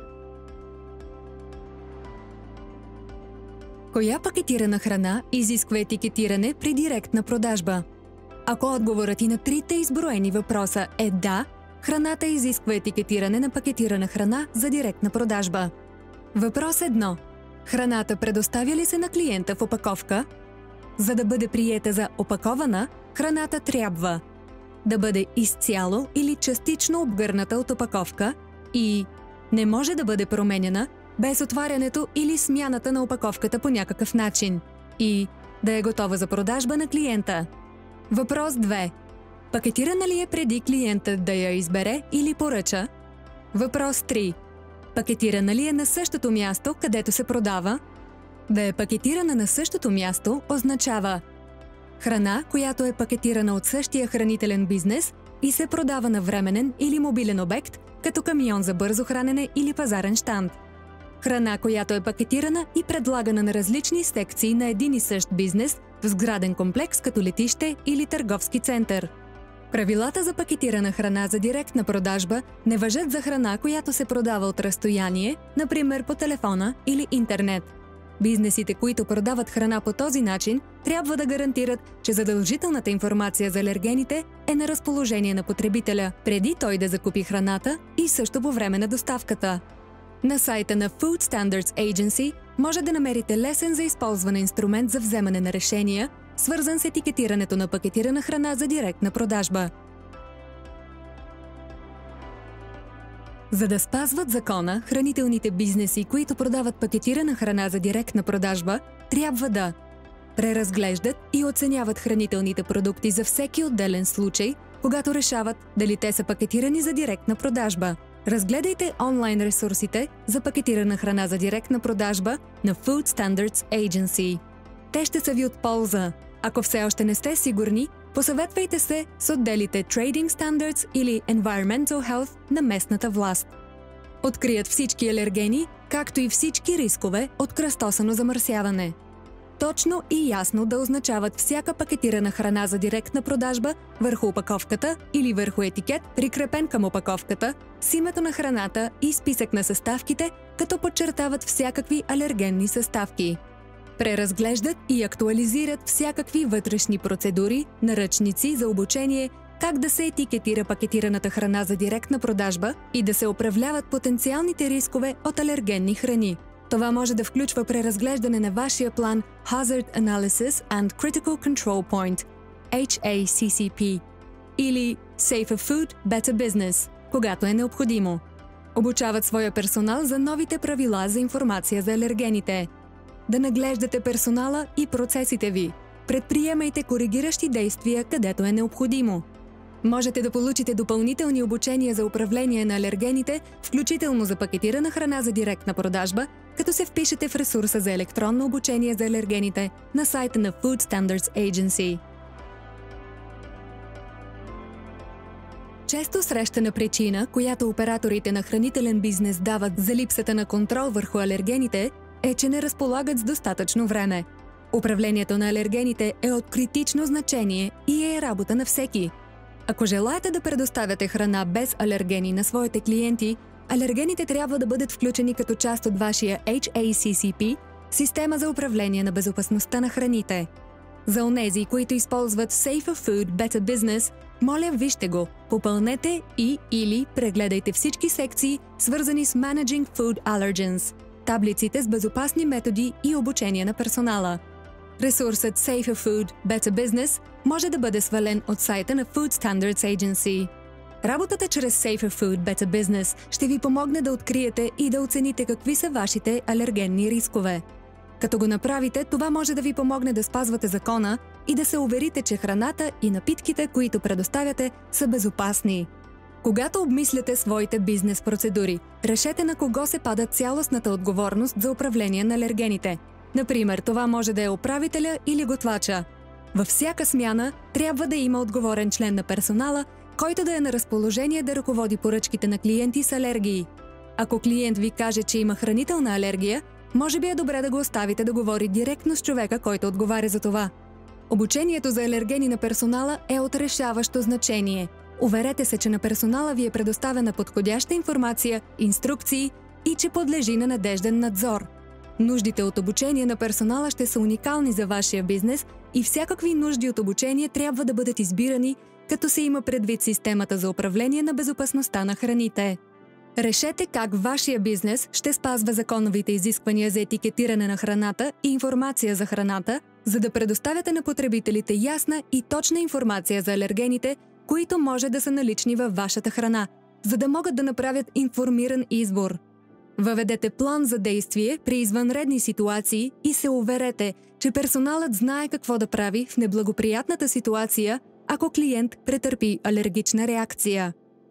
Коя пакетирана храна изисква етикетиране при директна продажба? Ако отговорът и на трите изброени въпроса е да, храната изисква етикетиране на пакетирана храна за директна продажба. Въпрос 1. Храната предоставя ли се на клиента в опаковка? За да бъде приета за опакована, храната трябва да бъде изцяло или частично обгърната от опаковка и не може да бъде променена без отварянето или смяната на опаковката по някакъв начин и да е готова за продажба на клиента. Въпрос 2. Пакетирана ли е преди клиентът да я избере или поръча? Въпрос 3. Пакетирана ли е на същото място, където се продава? Да е пакетирана на същото място означава храна, която е пакетирана от същия хранителен бизнес и се продава на временен или мобилен обект, като камион за бързо хранене или пазарен щанд. Храна, която е пакетирана и предлагана на различни секции на един и същ бизнес в сграден комплекс като летище или търговски център. Правилата за пакетирана храна за директна продажба не важат за храна, която се продава от разстояние, например по телефона или интернет. Бизнесите, които продават храна по този начин, трябва да гарантират, че задължителната информация за алергените е на разположение на потребителя, преди той да закупи храната и също по време на доставката. На сайта на Food Standards Agency може да намерите лесен за използване инструмент за вземане на решения, свързан с етикетирането на пакетирана храна за директна продажба. За да спазват закона, хранителните бизнеси, които продават пакетирана храна за директна продажба, трябва да преразглеждат и оценяват хранителните продукти за всеки отделен случай, когато решават дали те са пакетирани за директна продажба. Разгледайте онлайн ресурсите за пакетирана храна за директна продажба на Food Standards Agency. Те ще са ви от полза. Ако все още не сте сигурни, посъветвайте се с отделите Trading Standards или Environmental Health на местната власт. Открият всички алергени, както и всички рискове от кръстосано замърсяване. Точно и ясно да означават всяка пакетирана храна за директна продажба върху опаковката или върху етикет, прикрепен към опаковката, с името на храната и списък на съставките, като подчертават всякакви алергенни съставки. Преразглеждат и актуализират всякакви вътрешни процедури, наръчници за обучение, как да се етикетира пакетираната храна за директна продажба и да се управляват потенциалните рискове от алергенни храни. Това може да включва преразглеждане на вашия план Hazard Analysis and Critical Control Point (HACCP) или Safer Food, Better Business, когато е необходимо. Обучават своя персонал за новите правила за информация за алергените. Да наглеждате персонала и процесите ви. Предприемайте коригиращи действия, където е необходимо. Можете да получите допълнителни обучения за управление на алергените, включително за пакетирана храна за директна продажба, като се впишете в ресурса за електронно обучение за алергените на сайта на Food Standards Agency. Често срещана причина, която операторите на хранителен бизнес дават за липсата на контрол върху алергените, е, че не разполагат с достатъчно време. Управлението на алергените е от критично значение и е работа на всеки. Ако желаете да предоставяте храна без алергени на своите клиенти, алергените трябва да бъдат включени като част от вашия HACCP, система за управление на безопасността на храните. За онези, които използват Safer Food, Better Business, моля вижте го, попълнете или прегледайте всички секции, свързани с Managing Food Allergens, таблиците с безопасни методи и обучение на персонала. Ресурсът Safer Food, Better Business може да бъде свален от сайта на Food Standards Agency. Работата чрез Safer Food, Better Business ще ви помогне да откриете и да оцените какви са вашите алергенни рискове. Като го направите, това може да ви помогне да спазвате закона и да се уверите, че храната и напитките, които предоставяте, са безопасни. Когато обмисляте своите бизнес процедури, решете на кого се пада цялостната отговорност за управление на алергените. Например, това може да е управителя или готвача. Във всяка смяна трябва да има отговорен член на персонала, който да е на разположение да ръководи поръчките на клиенти с алергии. Ако клиент ви каже, че има хранителна алергия, може би е добре да го оставите да говори директно с човека, който отговаря за това. Обучението за алергени на персонала е от решаващо значение. Уверете се, че на персонала ви е предоставена подходяща информация, инструкции и че подлежи на надежден надзор. Нуждите от обучение на персонала ще са уникални за вашия бизнес и всякакви нужди от обучение трябва да бъдат избирани, като се има предвид системата за управление на безопасността на храните. Решете как вашия бизнес ще спазва законовите изисквания за етикетиране на храната и информация за храната, за да предоставяте на потребителите ясна и точна информация за алергените, които може да са налични във вашата храна, за да могат да направят информиран избор. Въведете план за действие при извънредни ситуации и се уверете, че персоналът знае какво да прави в неблагоприятната ситуация, ако клиент претърпи алергична реакция.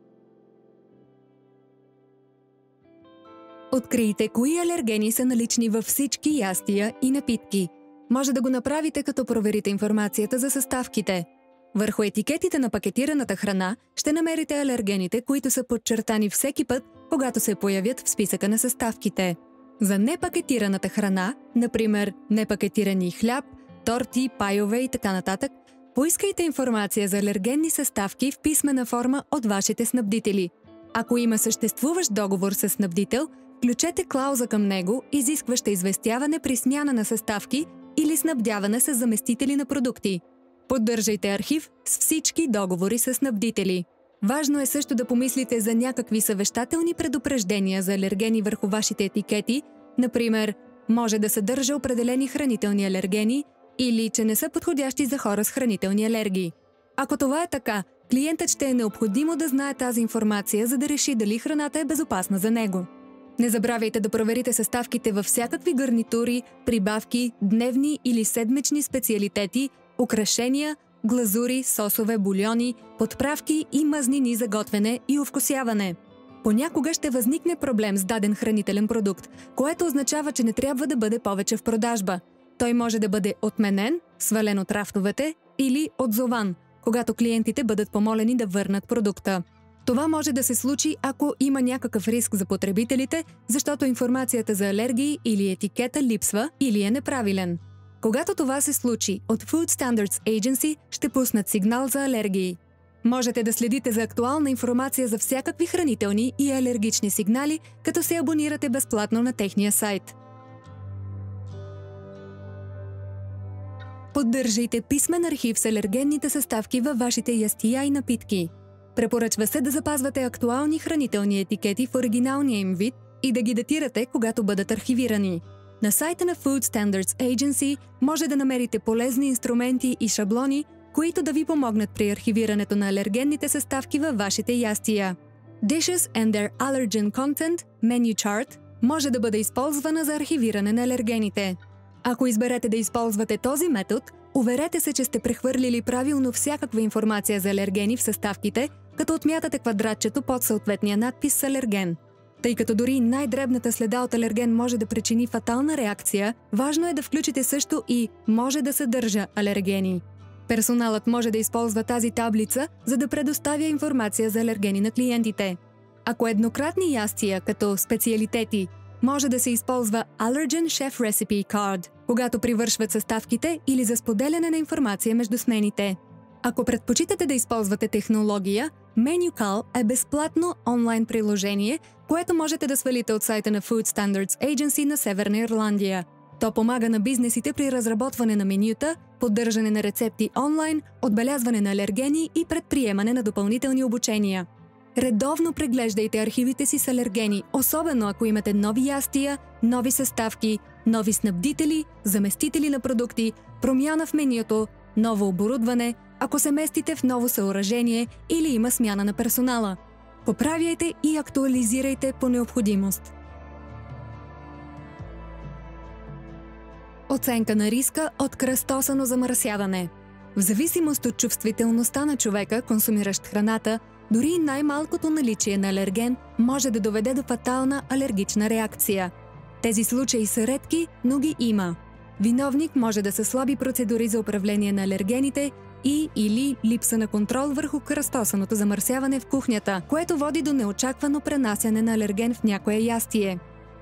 Открийте кои алергени са налични във всички ястия и напитки. Може да го направите, като проверите информацията за съставките. Върху етикетите на пакетираната храна ще намерите алергените, които са подчертани всеки път, когато се появят в списъка на съставките. За непакетираната храна, например непакетирани хляб, торти, пайове и така нататък, поискайте информация за алергенни съставки в писмена форма от вашите снабдители. Ако има съществуващ договор с снабдител, включете клауза към него, изискваща известяване при смяна на съставки или снабдяване с заместители на продукти. Поддържайте архив с всички договори с снабдители. Важно е също да помислите за някакви съвещателни предупреждения за алергени върху вашите етикети, например, може да съдържа определени хранителни алергени или че не са подходящи за хора с хранителни алергии. Ако това е така, клиентът ще е необходимо да знае тази информация, за да реши дали храната е безопасна за него. Не забравяйте да проверите съставките във всякакви гарнитури, прибавки, дневни или седмични специалитети, украшения, глазури, сосове, бульони, подправки и мазнини за готвене и овкусяване. Понякога ще възникне проблем с даден хранителен продукт, което означава, че не трябва да бъде повече в продажба. Той може да бъде отменен, свален от рафтовете или отзован, когато клиентите бъдат помолени да върнат продукта. Това може да се случи, ако има някакъв риск за потребителите, защото информацията за алергии или етикета липсва или е неправилен. Когато това се случи, от Food Standards Agency ще пуснат сигнал за алергии. Можете да следите за актуална информация за всякакви хранителни и алергични сигнали, като се абонирате безплатно на техния сайт. Поддържайте писмен архив с алергенните съставки във вашите ястия и напитки. Препоръчва се да запазвате актуални хранителни етикети в оригиналния им вид и да ги датирате, когато бъдат архивирани. На сайта на Food Standards Agency може да намерите полезни инструменти и шаблони, които да ви помогнат при архивирането на алергенните съставки във вашите ястия. Dishes and their allergen content menu chart може да бъде използвана за архивиране на алергените. Ако изберете да използвате този метод, уверете се, че сте прехвърлили правилно всякаква информация за алергени в съставките, като отмятате квадратчето под съответния надпис с алерген. Тъй като дори най-дребната следа от алерген може да причини фатална реакция, важно е да включите също и «може да съдържа алергени». Персоналът може да използва тази таблица, за да предоставя информация за алергени на клиентите. Ако еднократни ястия, като специалитети, може да се използва Allergen Chef Recipe Card, когато привършват съставките или за споделяне на информация между смените. Ако предпочитате да използвате технология, MenuCal е безплатно онлайн приложение, което можете да свалите от сайта на Food Standards Agency на Северна Ирландия. То помага на бизнесите при разработване на менюта, поддържане на рецепти онлайн, отбелязване на алергени и предприемане на допълнителни обучения. Редовно преглеждайте архивите си с алергени, особено ако имате нови ястия, нови съставки, нови снабдители, заместители на продукти, промяна в менюто, ново оборудване, ако се местите в ново съоръжение или има смяна на персонала. Поправяйте и актуализирайте по необходимост. Оценка на риска от кръстосано замърсяване. В зависимост от чувствителността на човека, консумиращ храната, дори най-малкото наличие на алерген може да доведе до фатална алергична реакция. Тези случаи са редки, но ги има. Виновник може да са слаби процедури за управление на алергените и/или липса на контрол върху кръстосаното замърсяване в кухнята, което води до неочаквано пренасяне на алерген в някое ястие.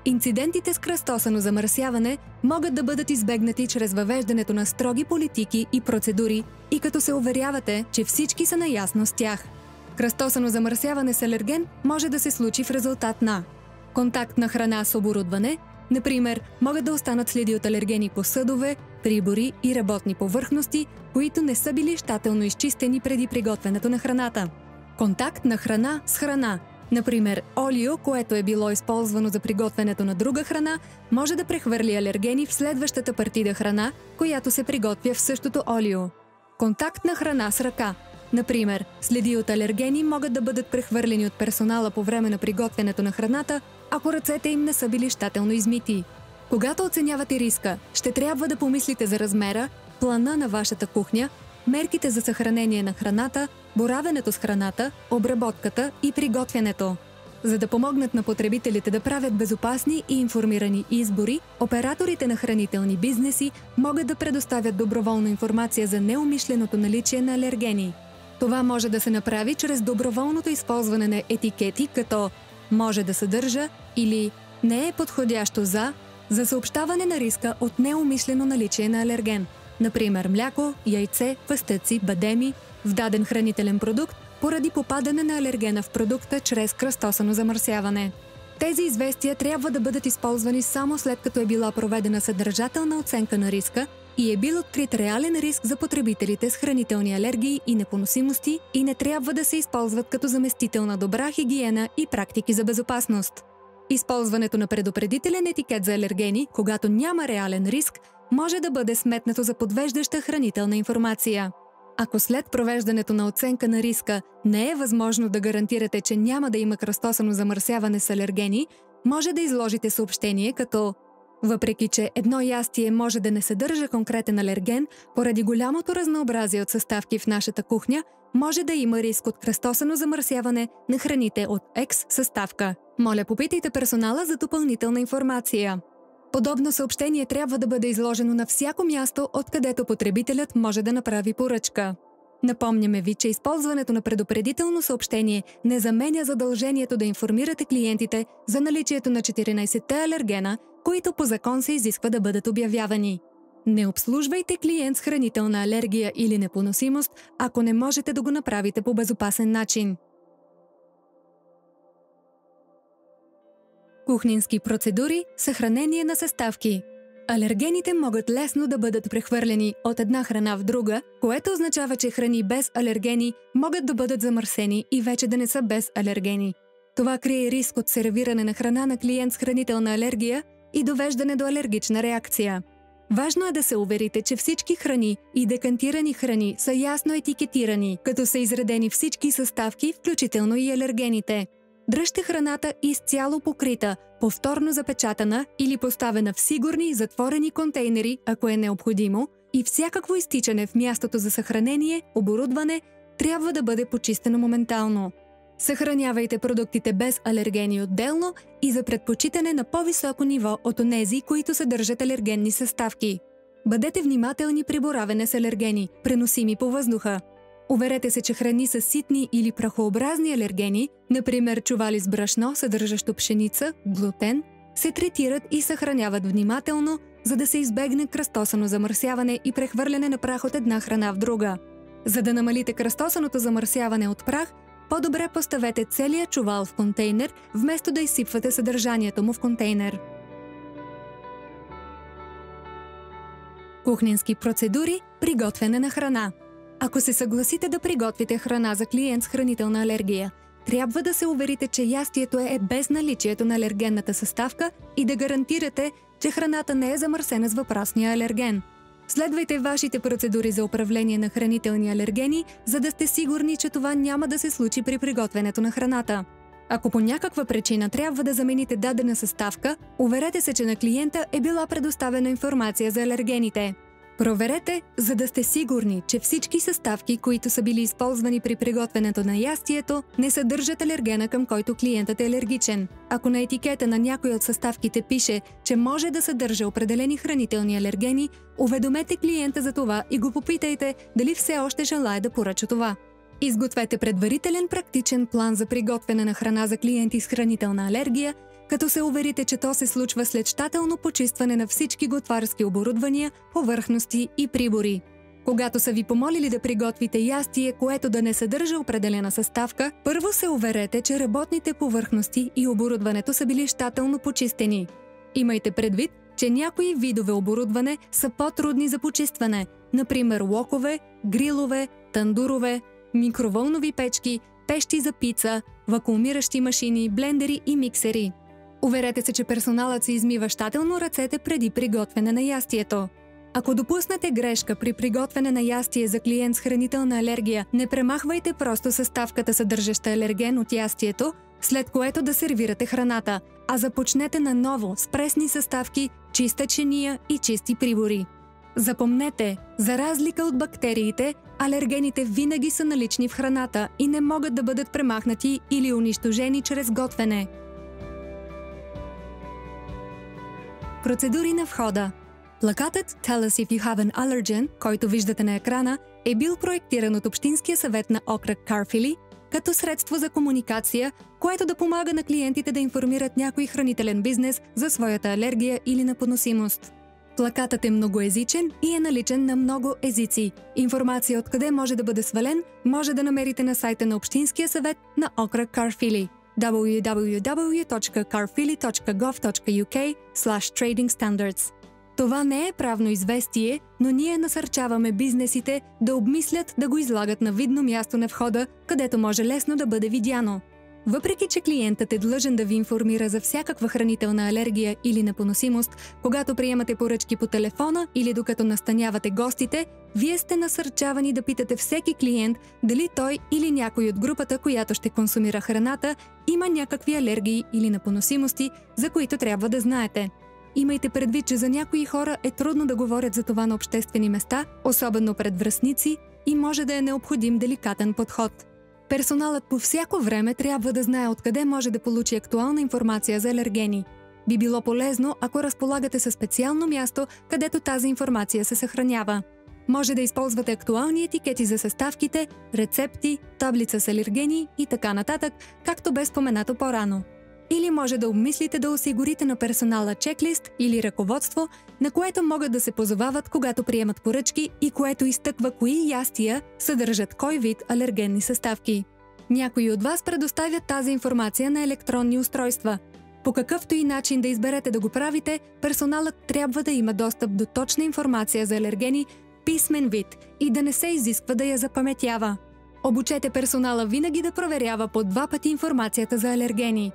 Инцидентите с кръстосано замърсяване могат да бъдат избегнати чрез въвеждането на строги политики и процедури и като се уверявате, че всички са наясно с тях. Кръстосано замърсяване с алерген може да се случи в резултат на контакт на храна с оборудване, например, могат да останат следи от алергени по съдове, прибори и работни повърхности, които не са били щателно изчистени преди приготвянето на храната. Контакт на храна с храна, например, олио, което е било използвано за приготвянето на друга храна, може да прехвърли алергени в следващата партида храна, която се приготвя в същото олио. Контакт на храна с ръка. Например, следи от алергени могат да бъдат прехвърлени от персонала по време на приготвянето на храната, ако ръцете им не са били щателно измити. Когато оценявате риска, ще трябва да помислите за размера, плана на вашата кухня, мерките за съхранение на храната, боравенето с храната, обработката и приготвянето. За да помогнат на потребителите да правят безопасни и информирани избори, операторите на хранителни бизнеси могат да предоставят доброволна информация за неумишленото наличие на алергени. Това може да се направи чрез доброволното използване на етикети като «може да съдържа» или «не е подходящо за съобщаване на риска от неумишлено наличие на алерген, например мляко, яйце, пастъци, бадеми, в даден хранителен продукт, поради попадане на алергена в продукта чрез кръстосано замърсяване. Тези известия трябва да бъдат използвани само след като е била проведена съдържателна оценка на риска и е бил открит реален риск за потребителите с хранителни алергии и непоносимости и не трябва да се използват като заместител на добра хигиена и практики за безопасност. Използването на предупредителен етикет за алергени, когато няма реален риск, може да бъде сметнато за подвеждаща хранителна информация. Ако след провеждането на оценка на риска не е възможно да гарантирате, че няма да има кръстосано замърсяване с алергени, може да изложите съобщение като въпреки че едно ястие може да не съдържа конкретен алерген, поради голямото разнообразие от съставки в нашата кухня, може да има риск от кръстосано замърсяване на храните от X съставка. Моля, попитайте персонала за допълнителна информация. Подобно съобщение трябва да бъде изложено на всяко място, откъдето потребителят може да направи поръчка. Напомняме ви, че използването на предупредително съобщение не заменя задължението да информирате клиентите за наличието на 14-те алергена, които по закон се изисква да бъдат обявявани. Не обслужвайте клиент с хранителна алергия или непоносимост, ако не можете да го направите по безопасен начин. Кухненски процедури, съхранение на съставки. Алергените могат лесно да бъдат прехвърлени от една храна в друга, което означава, че храни без алергени могат да бъдат замърсени и вече да не са без алергени. Това крие риск от сервиране на храна на клиент с хранителна алергия и довеждане до алергична реакция. Важно е да се уверите, че всички храни и декантирани храни са ясно етикетирани, като са изредени всички съставки, включително и алергените. Дръжте храната изцяло покрита, повторно запечатана или поставена в сигурни и затворени контейнери, ако е необходимо, и всякакво изтичане в мястото за съхранение, оборудване, трябва да бъде почистено моментално. Съхранявайте продуктите без алергени отделно и за предпочитане на по-високо ниво от онези, които съдържат алергенни съставки. Бъдете внимателни при боравене с алергени, преносими по въздуха. Уверете се, че храни с ситни или прахообразни алергени, например чували с брашно, съдържащо пшеница, глутен, се третират и съхраняват внимателно, за да се избегне кръстосано замърсяване и прехвърляне на прах от една храна в друга. За да намалите кръстосаното замърсяване от прах, по-добре поставете целия чувал в контейнер, вместо да изсипвате съдържанието му в контейнер. Кухненски процедури, приготвяне на храна. Ако се съгласите да приготвите храна за клиент с хранителна алергия, трябва да се уверите, че ястието е без наличието на алергенната съставка и да гарантирате, че храната не е замърсена с въпросния алерген. Следвайте вашите процедури за управление на хранителни алергени, за да сте сигурни, че това няма да се случи при приготвянето на храната. Ако по някаква причина трябва да замените дадена съставка, уверете се, че на клиента е била предоставена информация за алергените. Проверете, за да сте сигурни, че всички съставки, които са били използвани при приготвянето на ястието, не съдържат алергена, към който клиентът е алергичен. Ако на етикета на някой от съставките пише, че може да съдържа определени хранителни алергени, уведомете клиента за това и го попитайте дали все още желае да поръча това. Изгответе предварителен практичен план за приготвяне на храна за клиенти с хранителна алергия, като се уверите, че то се случва след щателно почистване на всички готварски оборудвания, повърхности и прибори. Когато са ви помолили да приготвите ястие, което да не съдържа определена съставка, първо се уверете, че работните повърхности и оборудването са били щателно почистени. Имайте предвид, че някои видове оборудване са по-трудни за почистване, например локове, грилове, тандурове, микровълнови печки, пещи за пица, вакуумиращи машини, блендери и миксери. Уверете се, че персоналът се измива щателно ръцете преди приготвяне на ястието. Ако допуснете грешка при приготвяне на ястие за клиент с хранителна алергия, не премахвайте просто съставката, съдържаща алерген от ястието, след което да сервирате храната, а започнете наново с пресни съставки, чиста чения и чисти прибори. Запомнете, за разлика от бактериите, алергените винаги са налични в храната и не могат да бъдат премахнати или унищожени чрез готвене. Процедури на входа. Плакатът Tell us if you have an allergen, който виждате на екрана, е бил проектиран от Общинския съвет на окръг Карфили като средство за комуникация, което да помага на клиентите да информират някой хранителен бизнес за своята алергия или непоносимост. Плакатът е многоезичен и е наличен на много езици. Информация откъде може да бъде свален може да намерите на сайта на Общинския съвет на окръг Карфили www.carfili.gov.uk/tradingstandards. Това не е правно известие, но ние насърчаваме бизнесите да обмислят да го излагат на видно място на входа, където може лесно да бъде видяно. Въпреки че клиентът е длъжен да ви информира за всякаква хранителна алергия или непоносимост, когато приемате поръчки по телефона или докато настанявате гостите, вие сте насърчавани да питате всеки клиент дали той или някой от групата, която ще консумира храната, има някакви алергии или непоносимости, за които трябва да знаете. Имайте предвид, че за някои хора е трудно да говорят за това на обществени места, особено пред връстници, и може да е необходим деликатен подход. Персоналът по всяко време трябва да знае откъде може да получи актуална информация за алергени. Би било полезно, ако разполагате със специално място, където тази информация се съхранява. Може да използвате актуални етикети за съставките, рецепти, таблица с алергени и така нататък, както бе споменато по-рано. Или може да обмислите да осигурите на персонала чеклист или ръководство, на което могат да се позовават, когато приемат поръчки и което изтъква кои ястия съдържат кой вид алергенни съставки. Някои от вас предоставят тази информация на електронни устройства. По какъвто и начин да изберете да го правите, персоналът трябва да има достъп до точна информация за алергени в писмен вид и да не се изисква да я запаметява. Обучете персонала винаги да проверява по 2 пъти информацията за алергени.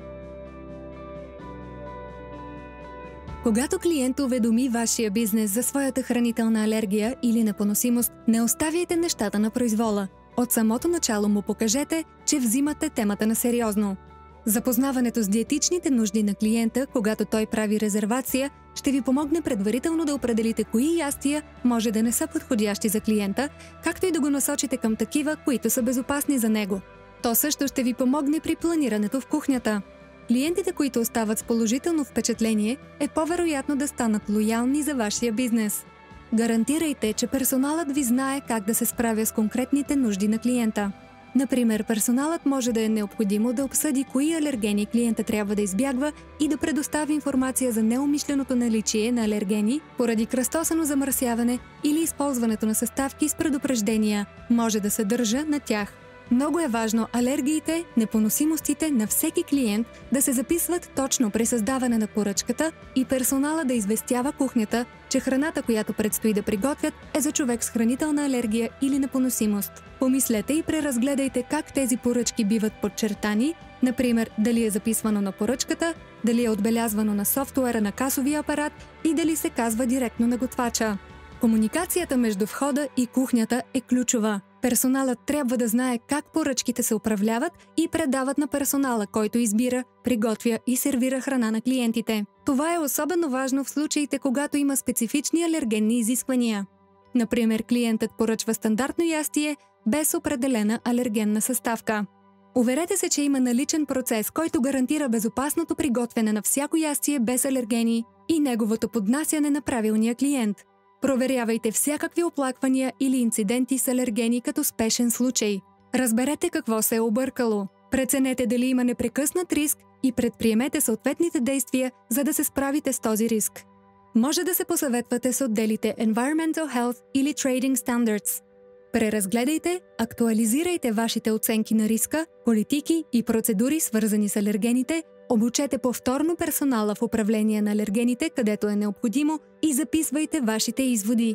Когато клиент уведоми вашия бизнес за своята хранителна алергия или непоносимост, не оставяйте нещата на произвола. От самото начало му покажете, че взимате темата на сериозно. Запознаването с диетичните нужди на клиента, когато той прави резервация, ще ви помогне предварително да определите кои ястия може да не са подходящи за клиента, както и да го насочите към такива, които са безопасни за него. То също ще ви помогне при планирането в кухнята. Клиентите, които остават с положително впечатление, е по-вероятно да станат лоялни за вашия бизнес. Гарантирайте, че персоналът ви знае как да се справя с конкретните нужди на клиента. Например, персоналът може да е необходимо да обсъди кои алергени клиента трябва да избягва и да предостави информация за неумишленото наличие на алергени поради кръстосано замърсяване или използването на съставки с предупреждения може да съдържа на тях. Много е важно алергиите, непоносимостите на всеки клиент да се записват точно при създаване на поръчката и персонала да известява кухнята, че храната, която предстои да приготвят, е за човек с хранителна алергия или непоносимост. Помислете и преразгледайте как тези поръчки биват подчертани, например дали е записвано на поръчката, дали е отбелязвано на софтуера на касовия апарат и дали се казва директно на готвача. Комуникацията между входа и кухнята е ключова. Персоналът трябва да знае как поръчките се управляват и предават на персонала, който избира, приготвя и сервира храна на клиентите. Това е особено важно в случаите, когато има специфични алергенни изисквания. Например, клиентът поръчва стандартно ястие без определена алергенна съставка. Уверете се, че има наличен процес, който гарантира безопасното приготвяне на всяко ястие без алергени и неговото поднасяне на правилния клиент. Проверявайте всякакви оплаквания или инциденти с алергени като спешен случай. Разберете какво се е объркало. Преценете дали има непрекъснат риск и предприемете съответните действия, за да се справите с този риск. Може да се посъветвате с отделите Environmental Health или Trading Standards. Преразгледайте, актуализирайте вашите оценки на риска, политики и процедури, свързани с алергените, обучете повторно персонала в управление на алергените, където е необходимо, и записвайте вашите изводи.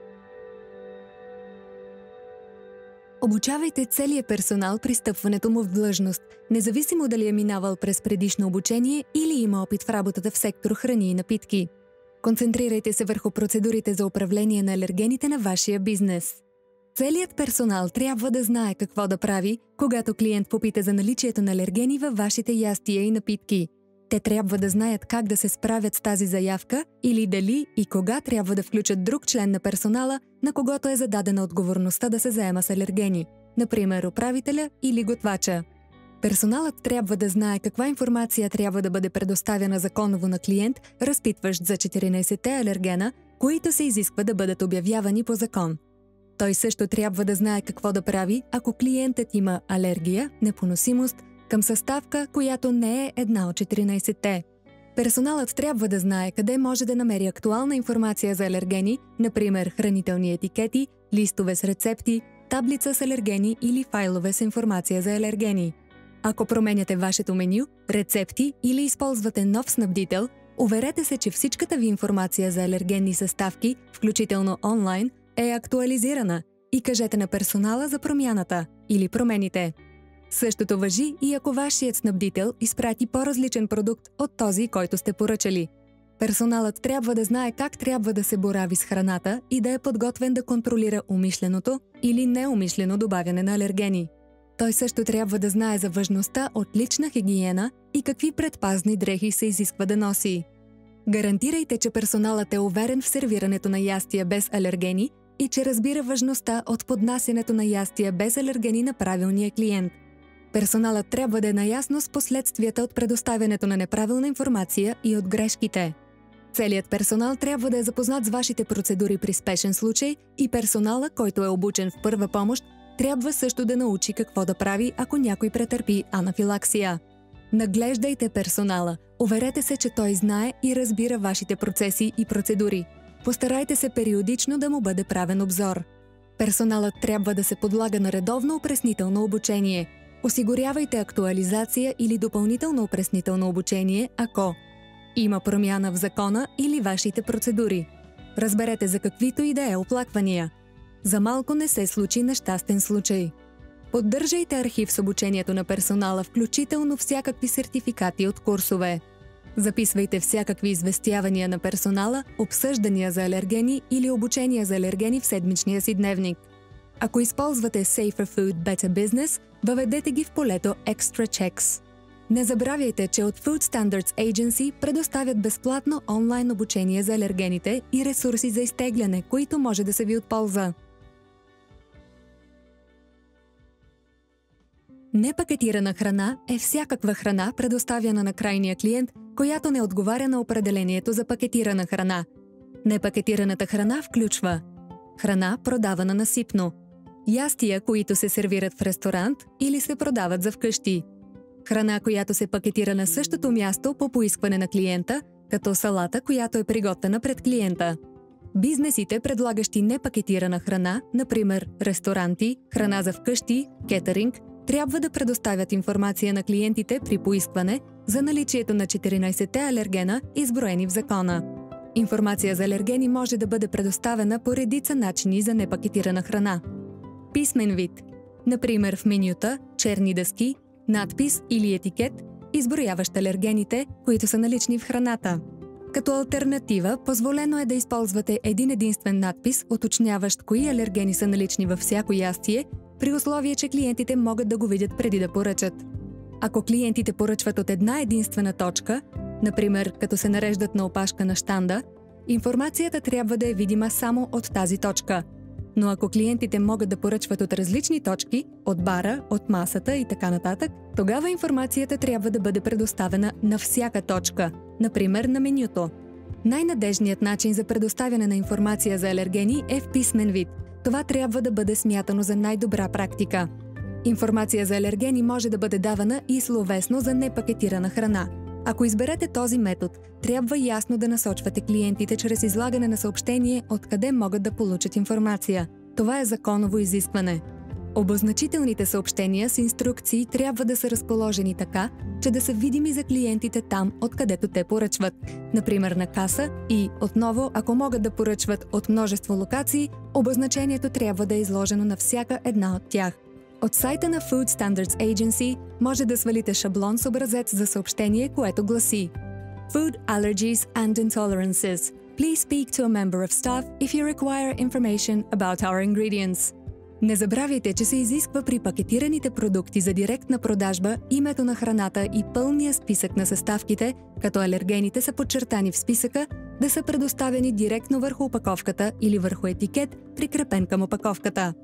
Обучавайте целия персонал при стъпването му в длъжност, независимо дали е минавал през предишно обучение или има опит в работата в сектор храни и напитки. Концентрирайте се върху процедурите за управление на алергените на вашия бизнес. Целият персонал трябва да знае какво да прави, когато клиент попита за наличието на алергени във вашите ястия и напитки. Те трябва да знаят как да се справят с тази заявка или дали и кога трябва да включат друг член на персонала, на когото е зададена отговорността да се заема с алергени, например управителя или готвача. Персоналът трябва да знае каква информация трябва да бъде предоставена законово на клиент, разпитващ за 14-те алергена, които се изисква да бъдат обявявани по закон. Той също трябва да знае какво да прави, ако клиентът има алергия, непоносимост към съставка, която не е една от 14-те. Персоналът трябва да знае къде може да намери актуална информация за алергени, например хранителни етикети, листове с рецепти, таблица с алергени или файлове с информация за алергени. Ако променяте вашето меню, рецепти или използвате нов снабдител, уверете се, че всичката ви информация за алергенни съставки, включително онлайн, е актуализирана и кажете на персонала за промяната или промените. Същото важи и ако вашият снабдител изпрати по-различен продукт от този, който сте поръчали. Персоналът трябва да знае как трябва да се борави с храната и да е подготвен да контролира умишленото или неумишлено добавяне на алергени. Той също трябва да знае за важността от лична хигиена и какви предпазни дрехи се изисква да носи. Гарантирайте, че персоналът е уверен в сервирането на ястия без алергени и че разбира важността от поднасянето на ястия без алергени на правилния клиент. Персоналът трябва да е наясно с последствията от предоставянето на неправилна информация и от грешките. Целият персонал трябва да е запознат с вашите процедури при спешен случай и персонала, който е обучен в първа помощ, трябва също да научи какво да прави, ако някой претърпи анафилаксия. Наглеждайте персонала, уверете се, че той знае и разбира вашите процеси и процедури. Постарайте се периодично да му бъде правен обзор. Персоналът трябва да се подлага на редовно опреснително обучение. Осигурявайте актуализация или допълнително опреснително обучение, ако има промяна в закона или вашите процедури. Разберете за каквито и да е оплаквания. За малко не се случи нещастен случай. Поддържайте архив с обучението на персонала, включително всякакви сертификати от курсове. Записвайте всякакви известявания на персонала, обсъждания за алергени или обучения за алергени в седмичния си дневник. Ако използвате Safer Food Better Business, въведете ги в полето Extra Checks. Не забравяйте, че от Food Standards Agency предоставят безплатно онлайн обучение за алергените и ресурси за изтегляне, които може да се ви от полза. Непакетирана храна е всякаква храна, предоставяна на крайния клиент, която не отговаря на определението за пакетирана храна. Непакетираната храна включва храна, продавана насипно, ястия, които се сервират в ресторант или се продават за вкъщи, храна, която се пакетира на същото място по поискване на клиента, като салата, която е приготвена пред клиента. Бизнесите, предлагащи непакетирана храна, например ресторанти, храна за вкъщи, кетъринг, трябва да предоставят информация на клиентите при поискване за наличието на 14-те алергена, изброени в закона. Информация за алергени може да бъде предоставена по редица начини за непакетирана храна. Писмен вид, например в менюта, черни дъски, надпис или етикет, изброяващ алергените, които са налични в храната. Като алтернатива, позволено е да използвате един единствен надпис, уточняващ кои алергени са налични във всяко ястие, при условие, че клиентите могат да го видят преди да поръчат. Ако клиентите поръчват от една единствена точка, например като се нареждат на опашка на щанда, информацията трябва да е видима само от тази точка. Но ако клиентите могат да поръчват от различни точки, от бара, от масата и така нататък, тогава информацията трябва да бъде предоставена на всяка точка, например на менюто. Най-надежният начин за предоставяне на информация за алергени е в писмен вид. Това трябва да бъде смятано за най-добра практика. Информация за алергени може да бъде давана и словесно за непакетирана храна. Ако изберете този метод, трябва ясно да насочвате клиентите чрез излагане на съобщение откъде могат да получат информация. Това е законово изискване. Обозначителните съобщения с инструкции трябва да са разположени така, че да са видими за клиентите там, откъдето те поръчват, например на каса, и отново, ако могат да поръчват от множество локации, обозначението трябва да е изложено на всяка една от тях. От сайта на Food Standards Agency може да свалите шаблон с образец за съобщение, което гласи: Food allergies and intolerances. Please speak to a member of staff if you require information about our ingredients. Не забравяйте, че се изисква при пакетираните продукти за директна продажба името на храната и пълния списък на съставките, като алергените са подчертани в списъка, да са предоставени директно върху опаковката или върху етикет, прикрепен към опаковката.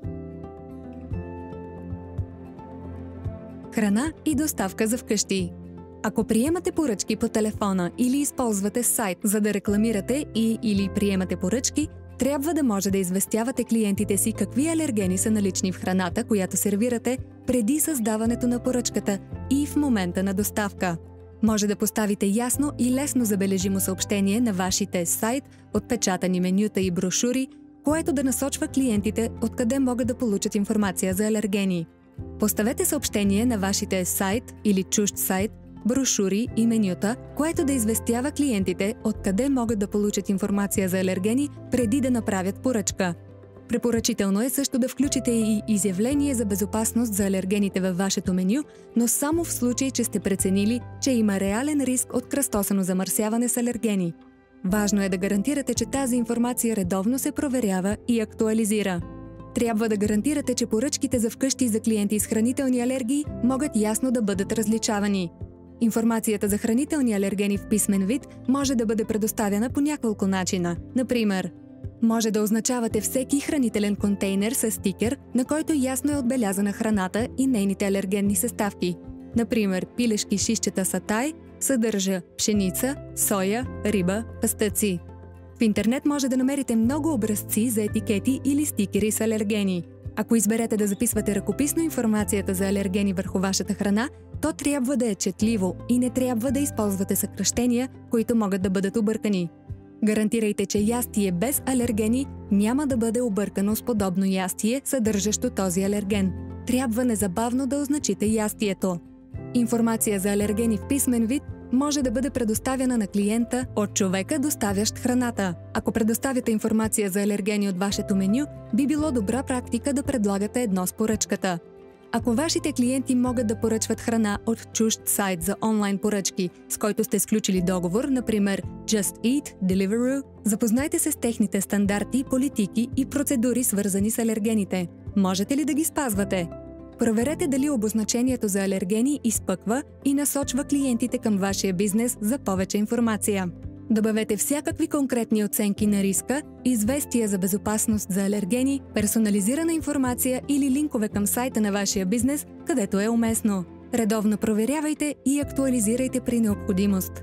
Храна и доставка за вкъщи. Ако приемате поръчки по телефона или използвате сайт, за да рекламирате или приемате поръчки, трябва да може да известявате клиентите си какви алергени са налични в храната, която сервирате, преди създаването на поръчката и в момента на доставка. Може да поставите ясно и лесно забележимо съобщение на вашите сайт, отпечатани менюта и брошури, което да насочва клиентите откъде могат да получат информация за алергени. Поставете съобщение на вашите сайт или чужд сайт, брошури и менюта, което да известява клиентите откъде могат да получат информация за алергени преди да направят поръчка. Препоръчително е също да включите и изявление за безопасност за алергените във вашето меню, но само в случай, че сте преценили, че има реален риск от кръстосано замърсяване с алергени. Важно е да гарантирате, че тази информация редовно се проверява и актуализира. Трябва да гарантирате, че поръчките за вкъщи за клиенти с хранителни алергии могат ясно да бъдат различавани. Информацията за хранителни алергени в писмен вид може да бъде предоставена по няколко начина. Например, може да означавате всеки хранителен контейнер с стикер, на който ясно е отбелязана храната и нейните алергенни съставки. Например, пилешки шишчета сатай съдържа пшеница, соя, риба, пастъци. В интернет може да намерите много образци за етикети или стикери с алергени. Ако изберете да записвате ръкописно информацията за алергени върху вашата храна, то трябва да е четливо и не трябва да използвате съкращения, които могат да бъдат объркани. Гарантирайте, че ястие без алергени няма да бъде объркано с подобно ястие, съдържащо този алерген. Трябва незабавно да означите ястието. Информация за алергени в писмен вид може да бъде предоставена на клиента от човека, доставящ храната. Ако предоставяте информация за алергени от вашето меню, би било добра практика да предлагате едно с поръчката. Ако вашите клиенти могат да поръчват храна от чужд сайт за онлайн поръчки, с който сте сключили договор, например Just Eat, Deliveroo, запознайте се с техните стандарти, политики и процедури, свързани с алергените. Можете ли да ги спазвате? Проверете дали обозначението за алергени изпъква и насочва клиентите към вашия бизнес за повече информация. Добавете всякакви конкретни оценки на риска, известия за безопасност за алергени, персонализирана информация или линкове към сайта на вашия бизнес, където е уместно. Редовно проверявайте и актуализирайте при необходимост.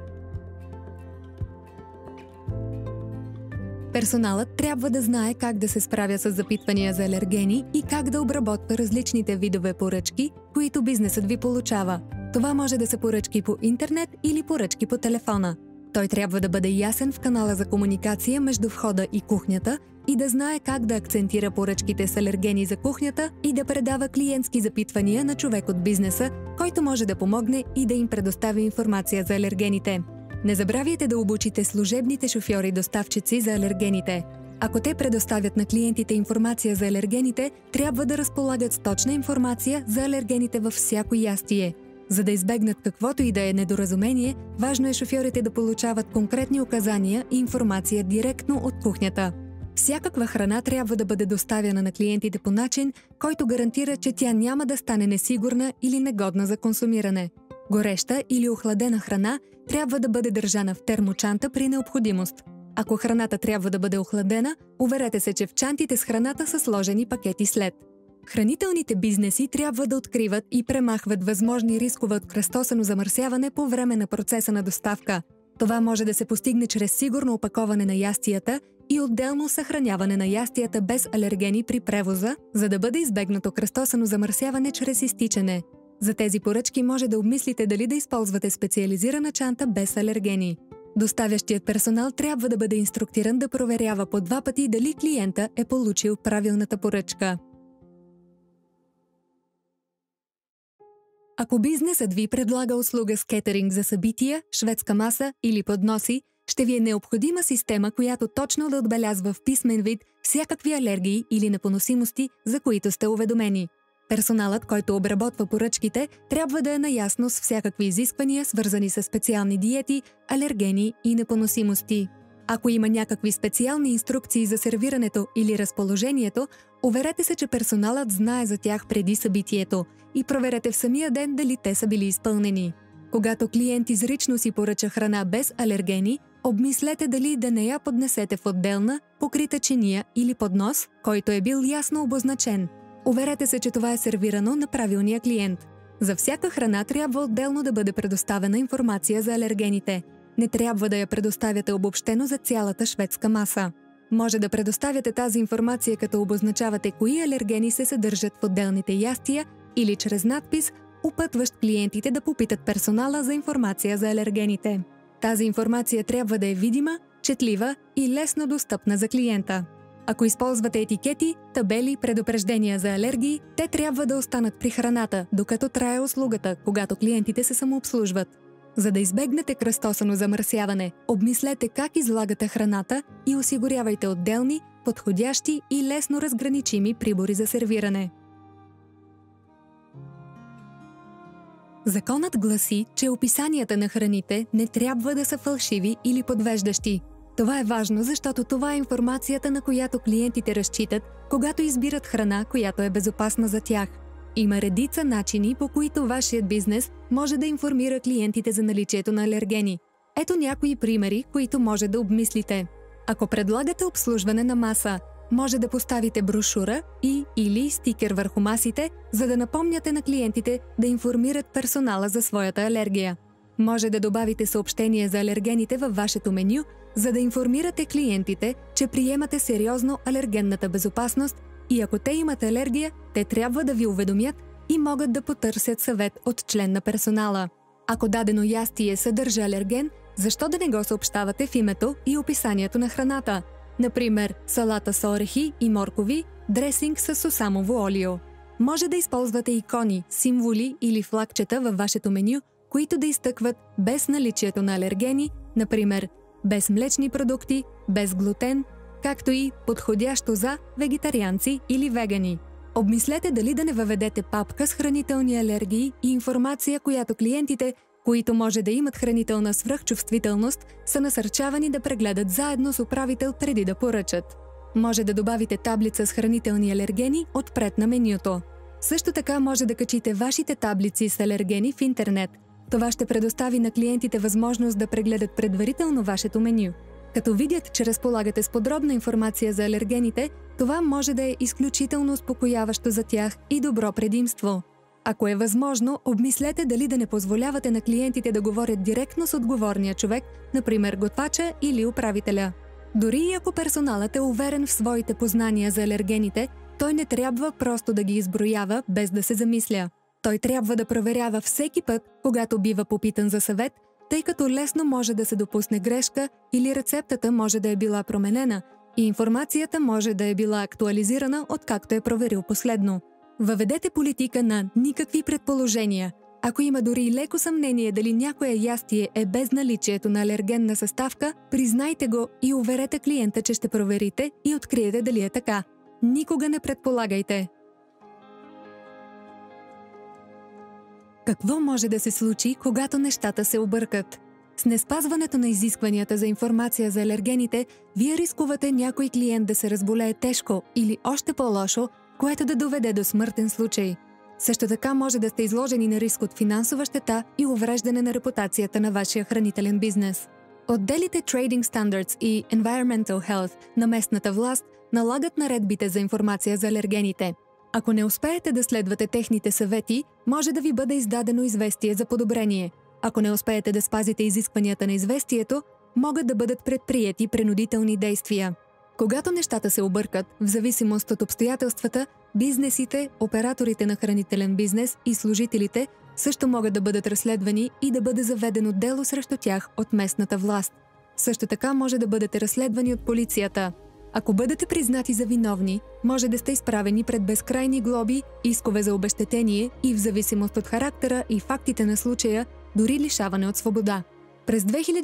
Персоналът трябва да знае как да се справя с запитвания за алергени и как да обработва различните видове поръчки, които бизнесът ви получава. Това може да са поръчки по интернет или поръчки по телефона. Той трябва да бъде ясен в канала за комуникация между входа и кухнята и да знае как да акцентира поръчките с алергени за кухнята и да предава клиентски запитвания на човек от бизнеса, който може да помогне и да им предостави информация за алергените. Не забравяйте да обучите служебните шофьори-доставчици за алергените. Ако те предоставят на клиентите информация за алергените, трябва да разполагат с точна информация за алергените във всяко ястие. За да избегнат каквото и да е недоразумение, важно е шофьорите да получават конкретни указания и информация директно от кухнята. Всякаква храна трябва да бъде доставяна на клиентите по начин, който гарантира, че тя няма да стане несигурна или негодна за консумиране. Гореща или охладена храна трябва да бъде държана в термочанта при необходимост. Ако храната трябва да бъде охладена, уверете се, че в чантите с храната са сложени пакети с лед. Хранителните бизнеси трябва да откриват и премахват възможни рискове от кръстосано замърсяване по време на процеса на доставка. Това може да се постигне чрез сигурно опаковане на ястията и отделно съхраняване на ястията без алергени при превоза, за да бъде избегнато кръстосано замърсяване чрез изтичане. За тези поръчки може да обмислите дали да използвате специализирана чанта без алергени. Доставящият персонал трябва да бъде инструктиран да проверява по 2 пъти дали клиента е получил правилната поръчка. Ако бизнесът ви предлага услуга с кетеринг за събития, шведска маса или подноси, ще ви е необходима система, която точно да отбелязва в писмен вид всякакви алергии или непоносимости, за които сте уведомени. Персоналът, който обработва поръчките, трябва да е наясно с всякакви изисквания, свързани с специални диети, алергени и непоносимости. Ако има някакви специални инструкции за сервирането или разположението, уверете се, че персоналът знае за тях преди събитието и проверете в самия ден дали те са били изпълнени. Когато клиент изрично си поръча храна без алергени, обмислете дали да не я поднесете в отделна, покрита чиния или поднос, който е бил ясно обозначен. Уверете се, че това е сервирано на правилния клиент. За всяка храна трябва отделно да бъде предоставена информация за алергените. Не трябва да я предоставяте обобщено за цялата шведска маса. Може да предоставяте тази информация, като обозначавате кои алергени се съдържат в отделните ястия или чрез надпис, упътващ клиентите да попитат персонала за информация за алергените. Тази информация трябва да е видима, четлива и лесно достъпна за клиента. Ако използвате етикети, табели, предупреждения за алергии, те трябва да останат при храната, докато трае услугата, когато клиентите се самообслужват. За да избегнете кръстосано замърсяване, обмислете как излагате храната и осигурявайте отделни, подходящи и лесно разграничими прибори за сервиране. Законът гласи, че описанията на храните не трябва да са фалшиви или подвеждащи. Това е важно, защото това е информацията, на която клиентите разчитат, когато избират храна, която е безопасна за тях. Има редица начини, по които вашият бизнес може да информира клиентите за наличието на алергени. Ето някои примери, които може да обмислите. Ако предлагате обслужване на маса, може да поставите брошура или стикер върху масите, за да напомняте на клиентите да информират персонала за своята алергия. Може да добавите съобщение за алергените във вашето меню, за да информирате клиентите, че приемате сериозно алергенната безопасност и ако те имат алергия, те трябва да ви уведомят и могат да потърсят съвет от член на персонала. Ако дадено ястие съдържа алерген, защо да не го съобщавате в името и описанието на храната? Например, салата с орехи и моркови, дресинг с сусамово олио. Може да използвате икони, символи или флагчета във вашето меню, които да изтъкват без наличието на алергени, например, без млечни продукти, без глутен, както и подходящо за вегетарианци или вегани. Обмислете дали да не въведете папка с хранителни алергии и информация, която клиентите, които може да имат хранителна свръхчувствителност, са насърчавани да прегледат заедно с управител преди да поръчат. Може да добавите таблица с хранителни алергени отпред на менюто. Също така може да качите вашите таблици с алергени в интернет. Това ще предостави на клиентите възможност да прегледат предварително вашето меню. Като видят, че разполагате с подробна информация за алергените, това може да е изключително успокояващо за тях и добро предимство. Ако е възможно, обмислете дали да не позволявате на клиентите да говорят директно с отговорния човек, например готвача или управителя. Дори и ако персоналът е уверен в своите познания за алергените, той не трябва просто да ги изброява без да се замисля. Той трябва да проверява всеки път, когато бива попитан за съвет, тъй като лесно може да се допусне грешка или рецептата може да е била променена и информацията може да е била актуализирана откакто е проверил последно. Въведете политика на никакви предположения. Ако има дори и леко съмнение дали някое ястие е без наличието на алергенна съставка, признайте го и уверете клиента, че ще проверите и откриете дали е така. Никога не предполагайте. Какво може да се случи, когато нещата се объркат? С неспазването на изискванията за информация за алергените, вие рискувате някой клиент да се разболее тежко или още по-лошо, което да доведе до смъртен случай. Също така може да сте изложени на риск от финансова щета и увреждане на репутацията на вашия хранителен бизнес. Отделите Trading Standards и Environmental Health на местната власт налагат наредбите за информация за алергените. Ако не успеете да следвате техните съвети, може да ви бъде издадено известие за подобрение. Ако не успеете да спазите изискванията на известието, могат да бъдат предприети принудителни действия. Когато нещата се объркат, в зависимост от обстоятелствата, бизнесите, операторите на хранителен бизнес и служителите също могат да бъдат разследвани и да бъде заведено дело срещу тях от местната власт. Също така може да бъдете разследвани от полицията. Ако бъдете признати за виновни, може да сте изправени пред безкрайни глоби, искове за обезщетение и в зависимост от характера и фактите на случая, дори лишаване от свобода. През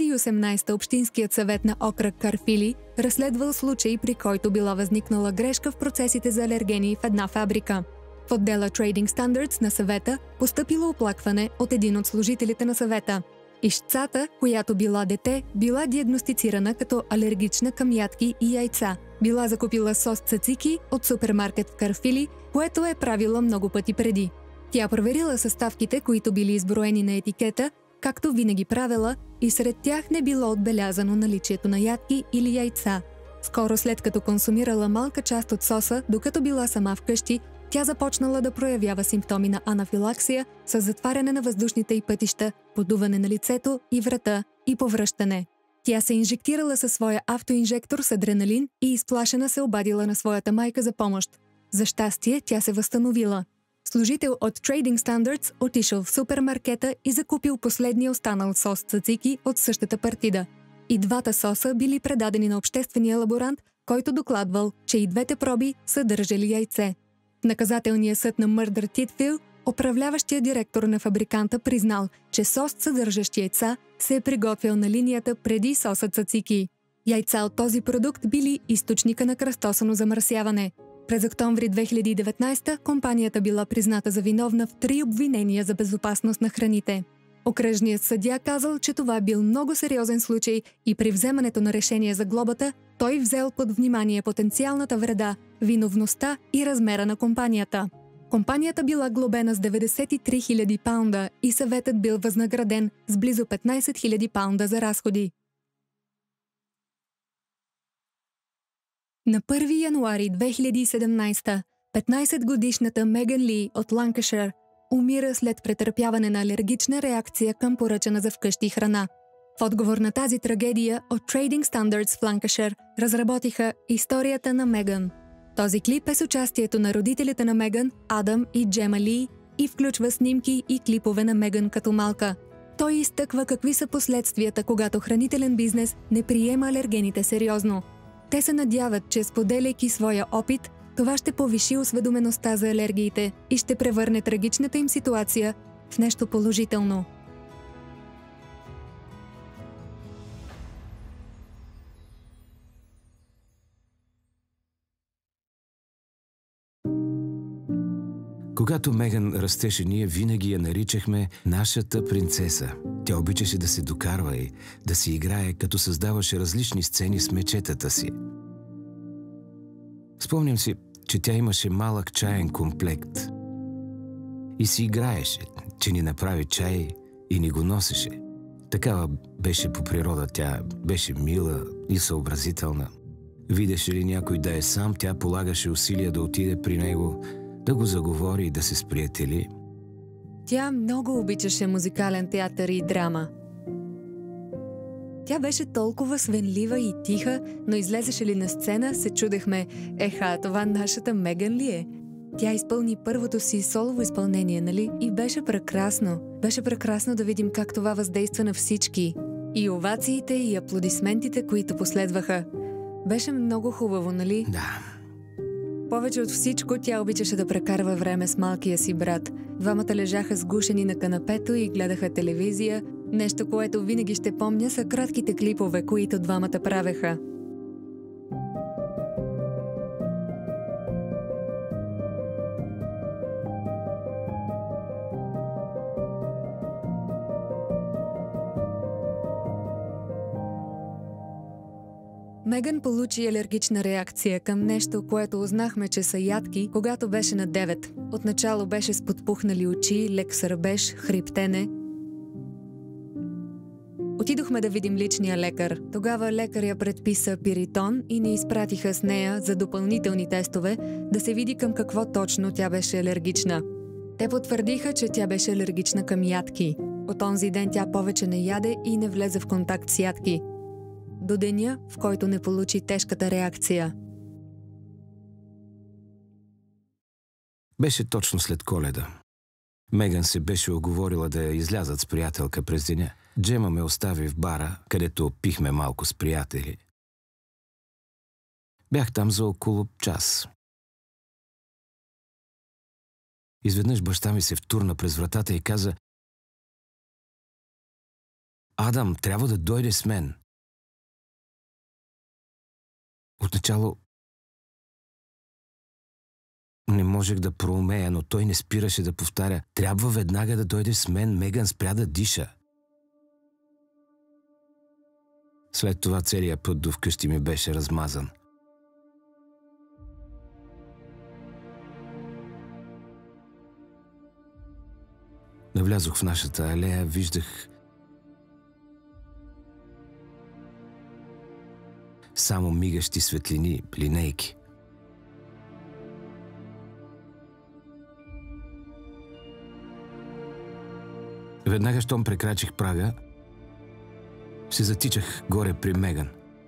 2018 Общинският съвет на окръг Карфили разследвал случай, при който била възникнала грешка в процесите за алергени в една фабрика. В отдела Trading Standards на съвета постъпило оплакване от един от служителите на съвета. Ищцата, която била дете, била диагностицирана като алергична към ядки и яйца. Била закупила сос цацики от супермаркет в Карфили, което е правила много пъти преди. Тя проверила съставките, които били изброени на етикета, както винаги правила, и сред тях не било отбелязано наличието на ядки или яйца. Скоро след като консумирала малка част от соса, докато била сама вкъщи, тя започнала да проявява симптоми на анафилаксия с затваряне на въздушните й пътища, подуване на лицето и врата и повръщане. Тя се инжектирала със своя автоинжектор с адреналин и изплашена се обадила на своята майка за помощ. За щастие, тя се възстановила. Служител от Trading Standards отишъл в супермаркета и закупил последния останал сос цацики от същата партида. И двата соса били предадени на обществения лаборант, който докладвал, че и двете проби съдържали яйце. В наказателния съд на Мърдър Титфил, управляващия директор на фабриканта признал, че сос, съдържащ яйца, се е приготвил на линията преди соса цацики. Яйца от този продукт били източника на кръстосано замърсяване. През октомври 2019 компанията била призната за виновна в 3 обвинения за безопасност на храните. Окръжният съдия казал, че това бил много сериозен случай и при вземането на решение за глобата, той взел под внимание потенциалната вреда, виновността и размера на компанията. Компанията била глобена с 93 000 паунда и съветът бил възнаграден с близо 15 000 паунда за разходи. На 1 януари 2017 15-годишната Меган Ли от Ланкашир умира след претърпяване на алергична реакция към поръчана за вкъщи храна. В отговор на тази трагедия от Trading Standards в Ланкашир разработиха историята на Меган. Този клип е с участието на родителите на Меган, Адам и Джема Ли, и включва снимки и клипове на Меган като малка. Той изтъква какви са последствията, когато хранителен бизнес не приема алергените сериозно. Те се надяват, че споделяйки своя опит, това ще повиши осведомеността за алергиите и ще превърне трагичната им ситуация в нещо положително. Когато Меган растеше, ние винаги я наричахме нашата принцеса. Тя обичаше да се докарва и да си играе, като създаваше различни сцени с мечетата си. Спомням си, че тя имаше малък чаен комплект и си играеше, че ни направи чай и ни го носеше. Такава беше по природа, тя беше мила и съобразителна. Видеше ли някой да е сам, тя полагаше усилия да отиде при него, да го заговори и да се сприятели. Тя много обичаше музикален театър и драма. Тя беше толкова свенлива и тиха, но излезеше ли на сцена, се чудехме, това нашата Меган ли е? Тя изпълни първото си солово изпълнение, нали? И беше прекрасно. Беше прекрасно да видим как това въздейства на всички. И овациите, и аплодисментите, които последваха. Беше много хубаво, нали? Да. Повече от всичко тя обичаше да прекарва време с малкия си брат. Двамата лежаха сгушени на канапето и гледаха телевизия. Нещо, което винаги ще помня, са кратките клипове, които двамата правеха. Меган получи алергична реакция към нещо, което узнахме, че са ядки, когато беше на 9. Отначало беше с подпухнали очи, лек сърбеж, хриптене. Отидохме да видим личния лекар. Тогава лекар я предписа пиритон и ни изпратиха с нея за допълнителни тестове, да се види към какво точно тя беше алергична. Те потвърдиха, че тя беше алергична към ядки. От онзи ден тя повече не яде и не влезе в контакт с ядки. до деня, в който не получи тежката реакция. Беше точно след Коледа. Меган се беше оговорила да излязат с приятелка през деня. Джема ме остави в бара, където пихме малко с приятели. Бях там за около час. Изведнъж баща ми се втурна през вратата и каза: „Адам, трябва да дойде с мен." Отначало не можех да проумея, но той не спираше да повтаря: „Трябва веднага да дойде с мен, Меган спря да диша." След това целият път до вкъщи ми беше размазан. Навлязох в нашата алея, виждах само мигащи светлини, линейки. Веднага, щом прекрачих прага, се затичах горе при Меган.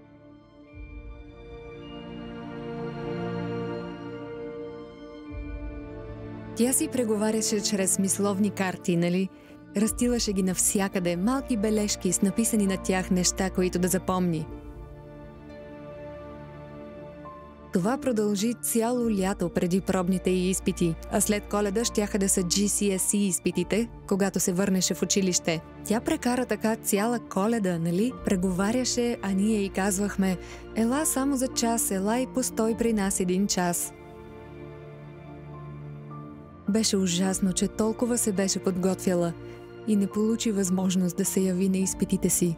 Тя си преговаряше чрез мисловни карти, нали? Разстилаше ги навсякъде, малки бележки с написани на тях неща, които да запомни. Това продължи цяло лято преди пробните й изпити, а след Коледа щяха да са GCSE изпитите, когато се върнеше в училище. Тя прекара така цяла Коледа, нали? Преговаряше, а ние й казвахме: „Ела само за час, ела и постой при нас 1 час." Беше ужасно, че толкова се беше подготвяла и не получи възможност да се яви на изпитите си.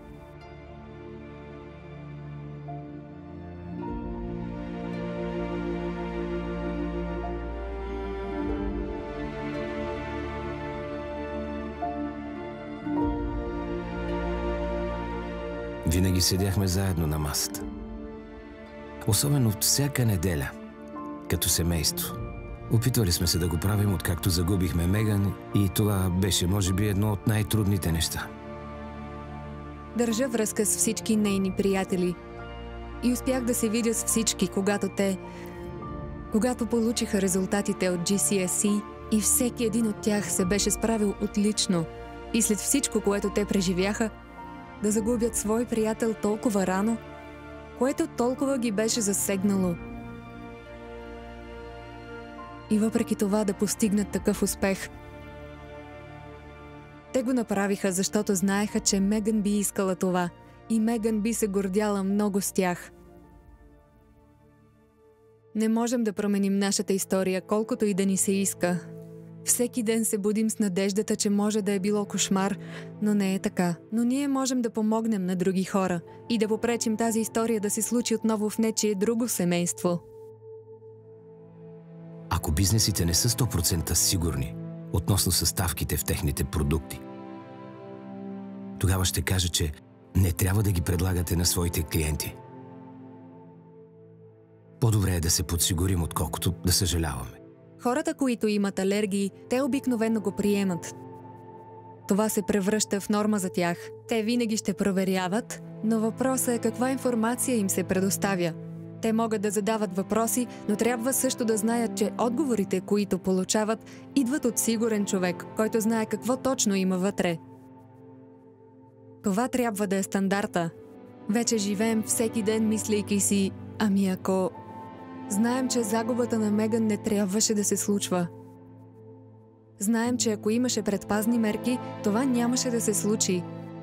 Винаги седяхме заедно на масата. Особено всяка неделя, като семейство. Опитвали сме се да го правим, откакто загубихме Меган, и това беше, може би, едно от най-трудните неща. Държа връзка с всички нейни приятели и успях да се видя с всички, когато получиха резултатите от GCSE, и всеки един от тях се беше справил отлично. И след всичко, което те преживяха, да загубят свой приятел толкова рано, което толкова ги беше засегнало. И въпреки това да постигнат такъв успех. Те го направиха, защото знаеха, че Меган би искала това и Меган би се гордяла много с тях. Не можем да променим нашата история, колкото и да ни се иска. Всеки ден се будим с надеждата, че може да е било кошмар, но не е така. Но ние можем да помогнем на други хора и да попречим тази история да се случи отново в нечие друго семейство. Ако бизнесите не са 100% сигурни относно съставките в техните продукти, тогава ще кажа, че не трябва да ги предлагате на своите клиенти. По-добре е да се подсигурим, отколкото да съжаляваме. Хората, които имат алергии, те обикновено го приемат. Това се превръща в норма за тях. Те винаги ще проверяват, но въпросът е каква информация им се предоставя. Те могат да задават въпроси, но трябва също да знаят, че отговорите, които получават, идват от сигурен човек, който знае какво точно има вътре. Това трябва да е стандарта. Вече живеем всеки ден, мислейки си: ами ако... Знаем, че загубата на Меган не трябваше да се случва. Знаем, че ако имаше предпазни мерки, това нямаше да се случи.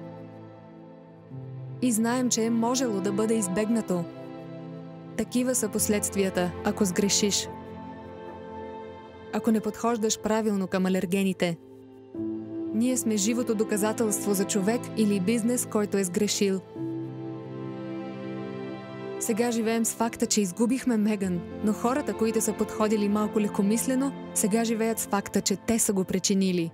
И знаем, че е можело да бъде избегнато. Такива са последствията, ако сгрешиш. Ако не подхождаш правилно към алергените. Ние сме живото доказателство за човек или бизнес, който е сгрешил. Сега живеем с факта, че изгубихме Меган, но хората, които са подходили малко лекомислено, сега живеят с факта, че те са го причинили.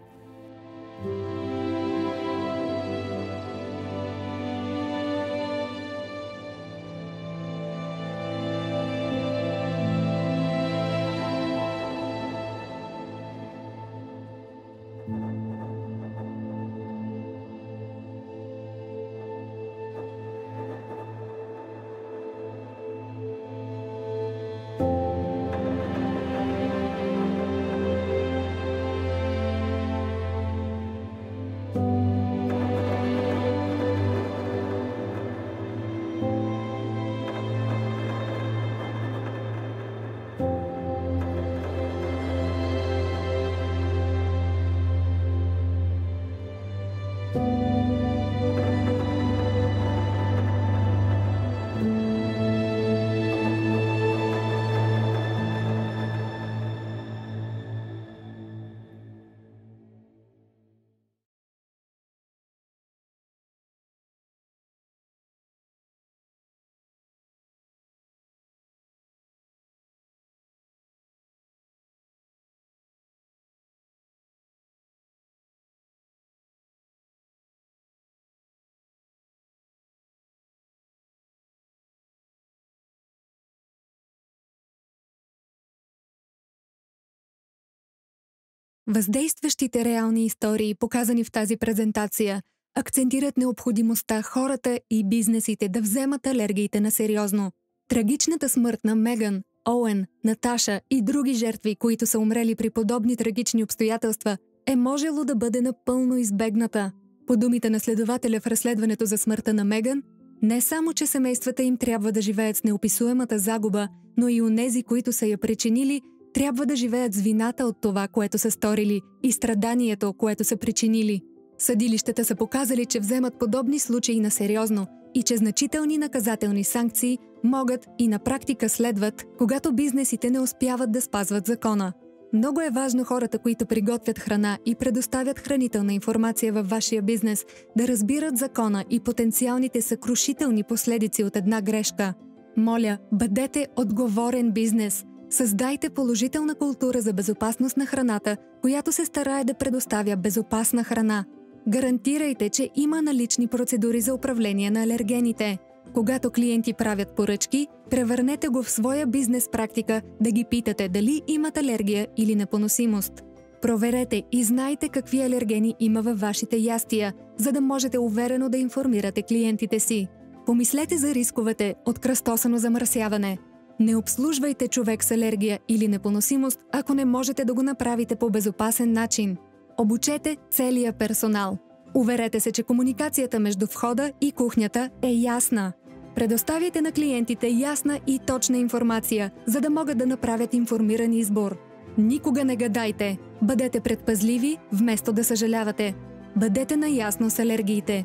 Въздействащите реални истории, показани в тази презентация, акцентират необходимостта хората и бизнесите да вземат алергиите на сериозно. Трагичната смърт на Меган, Оуен, Наташа и други жертви, които са умрели при подобни трагични обстоятелства, е можело да бъде напълно избегната. По думите на следователя в разследването за смъртта на Меган, не само, че семействата им трябва да живеят с неописуемата загуба, но и онези, които са я причинили, трябва да живеят с вината от това, което са сторили, и страданието, което са причинили. Съдилищата са показали, че вземат подобни случаи на сериозно и че значителни наказателни санкции могат и на практика следват, когато бизнесите не успяват да спазват закона. Много е важно хората, които приготвят храна и предоставят хранителна информация във вашия бизнес, да разбират закона и потенциалните съкрушителни последици от една грешка. Моля, бъдете отговорен бизнес. Създайте положителна култура за безопасност на храната, която се старае да предоставя безопасна храна. Гарантирайте, че има налични процедури за управление на алергените. Когато клиенти правят поръчки, превърнете го в своя бизнес практика да ги питате дали имат алергия или непоносимост. Проверете и знайте какви алергени има във вашите ястия, за да можете уверено да информирате клиентите си. Помислете за рисковете от кръстосано замърсяване. Не обслужвайте човек с алергия или непоносимост, ако не можете да го направите по безопасен начин. Обучете целия персонал. Уверете се, че комуникацията между входа и кухнята е ясна. Предоставяйте на клиентите ясна и точна информация, за да могат да направят информиран избор. Никога не гадайте. Бъдете предпазливи, вместо да съжалявате. Бъдете наясно с алергиите.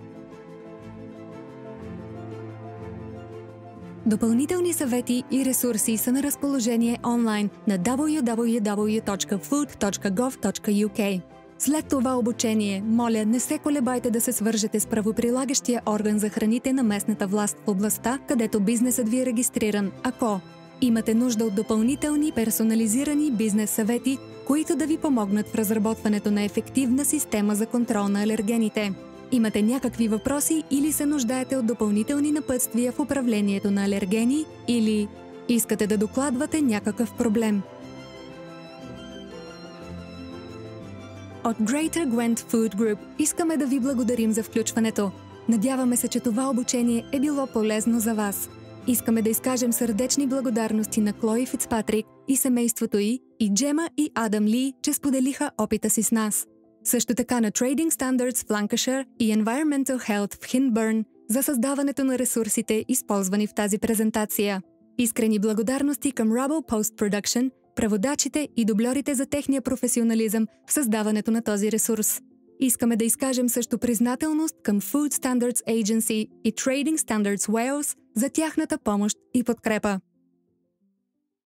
Допълнителни съвети и ресурси са на разположение онлайн на www.food.gov.uk. След това обучение, моля, не се колебайте да се свържете с правоприлагащия орган за храните на местната власт в областта, където бизнесът ви е регистриран, ако имате нужда от допълнителни персонализирани бизнес съвети, които да ви помогнат в разработването на ефективна система за контрол на алергените. Имате някакви въпроси или се нуждаете от допълнителни напътствия в управлението на алергени или искате да докладвате някакъв проблем. От Greater Gwent Food Group искаме да ви благодарим за включването. Надяваме се, че това обучение е било полезно за вас. Искаме да изкажем сърдечни благодарности на Клои Фицпатрик и семейството й, и Джема и Адам Ли, че споделиха опита си с нас. Също така на Trading Standards в Lancashire и Environmental Health в Hinburn за създаването на ресурсите, използвани в тази презентация. Искрени благодарности към Rubble Post Production, преводачите и дубльорите за техния професионализъм в създаването на този ресурс. Искаме да изкажем също признателност към Food Standards Agency и Trading Standards Wales за тяхната помощ и подкрепа.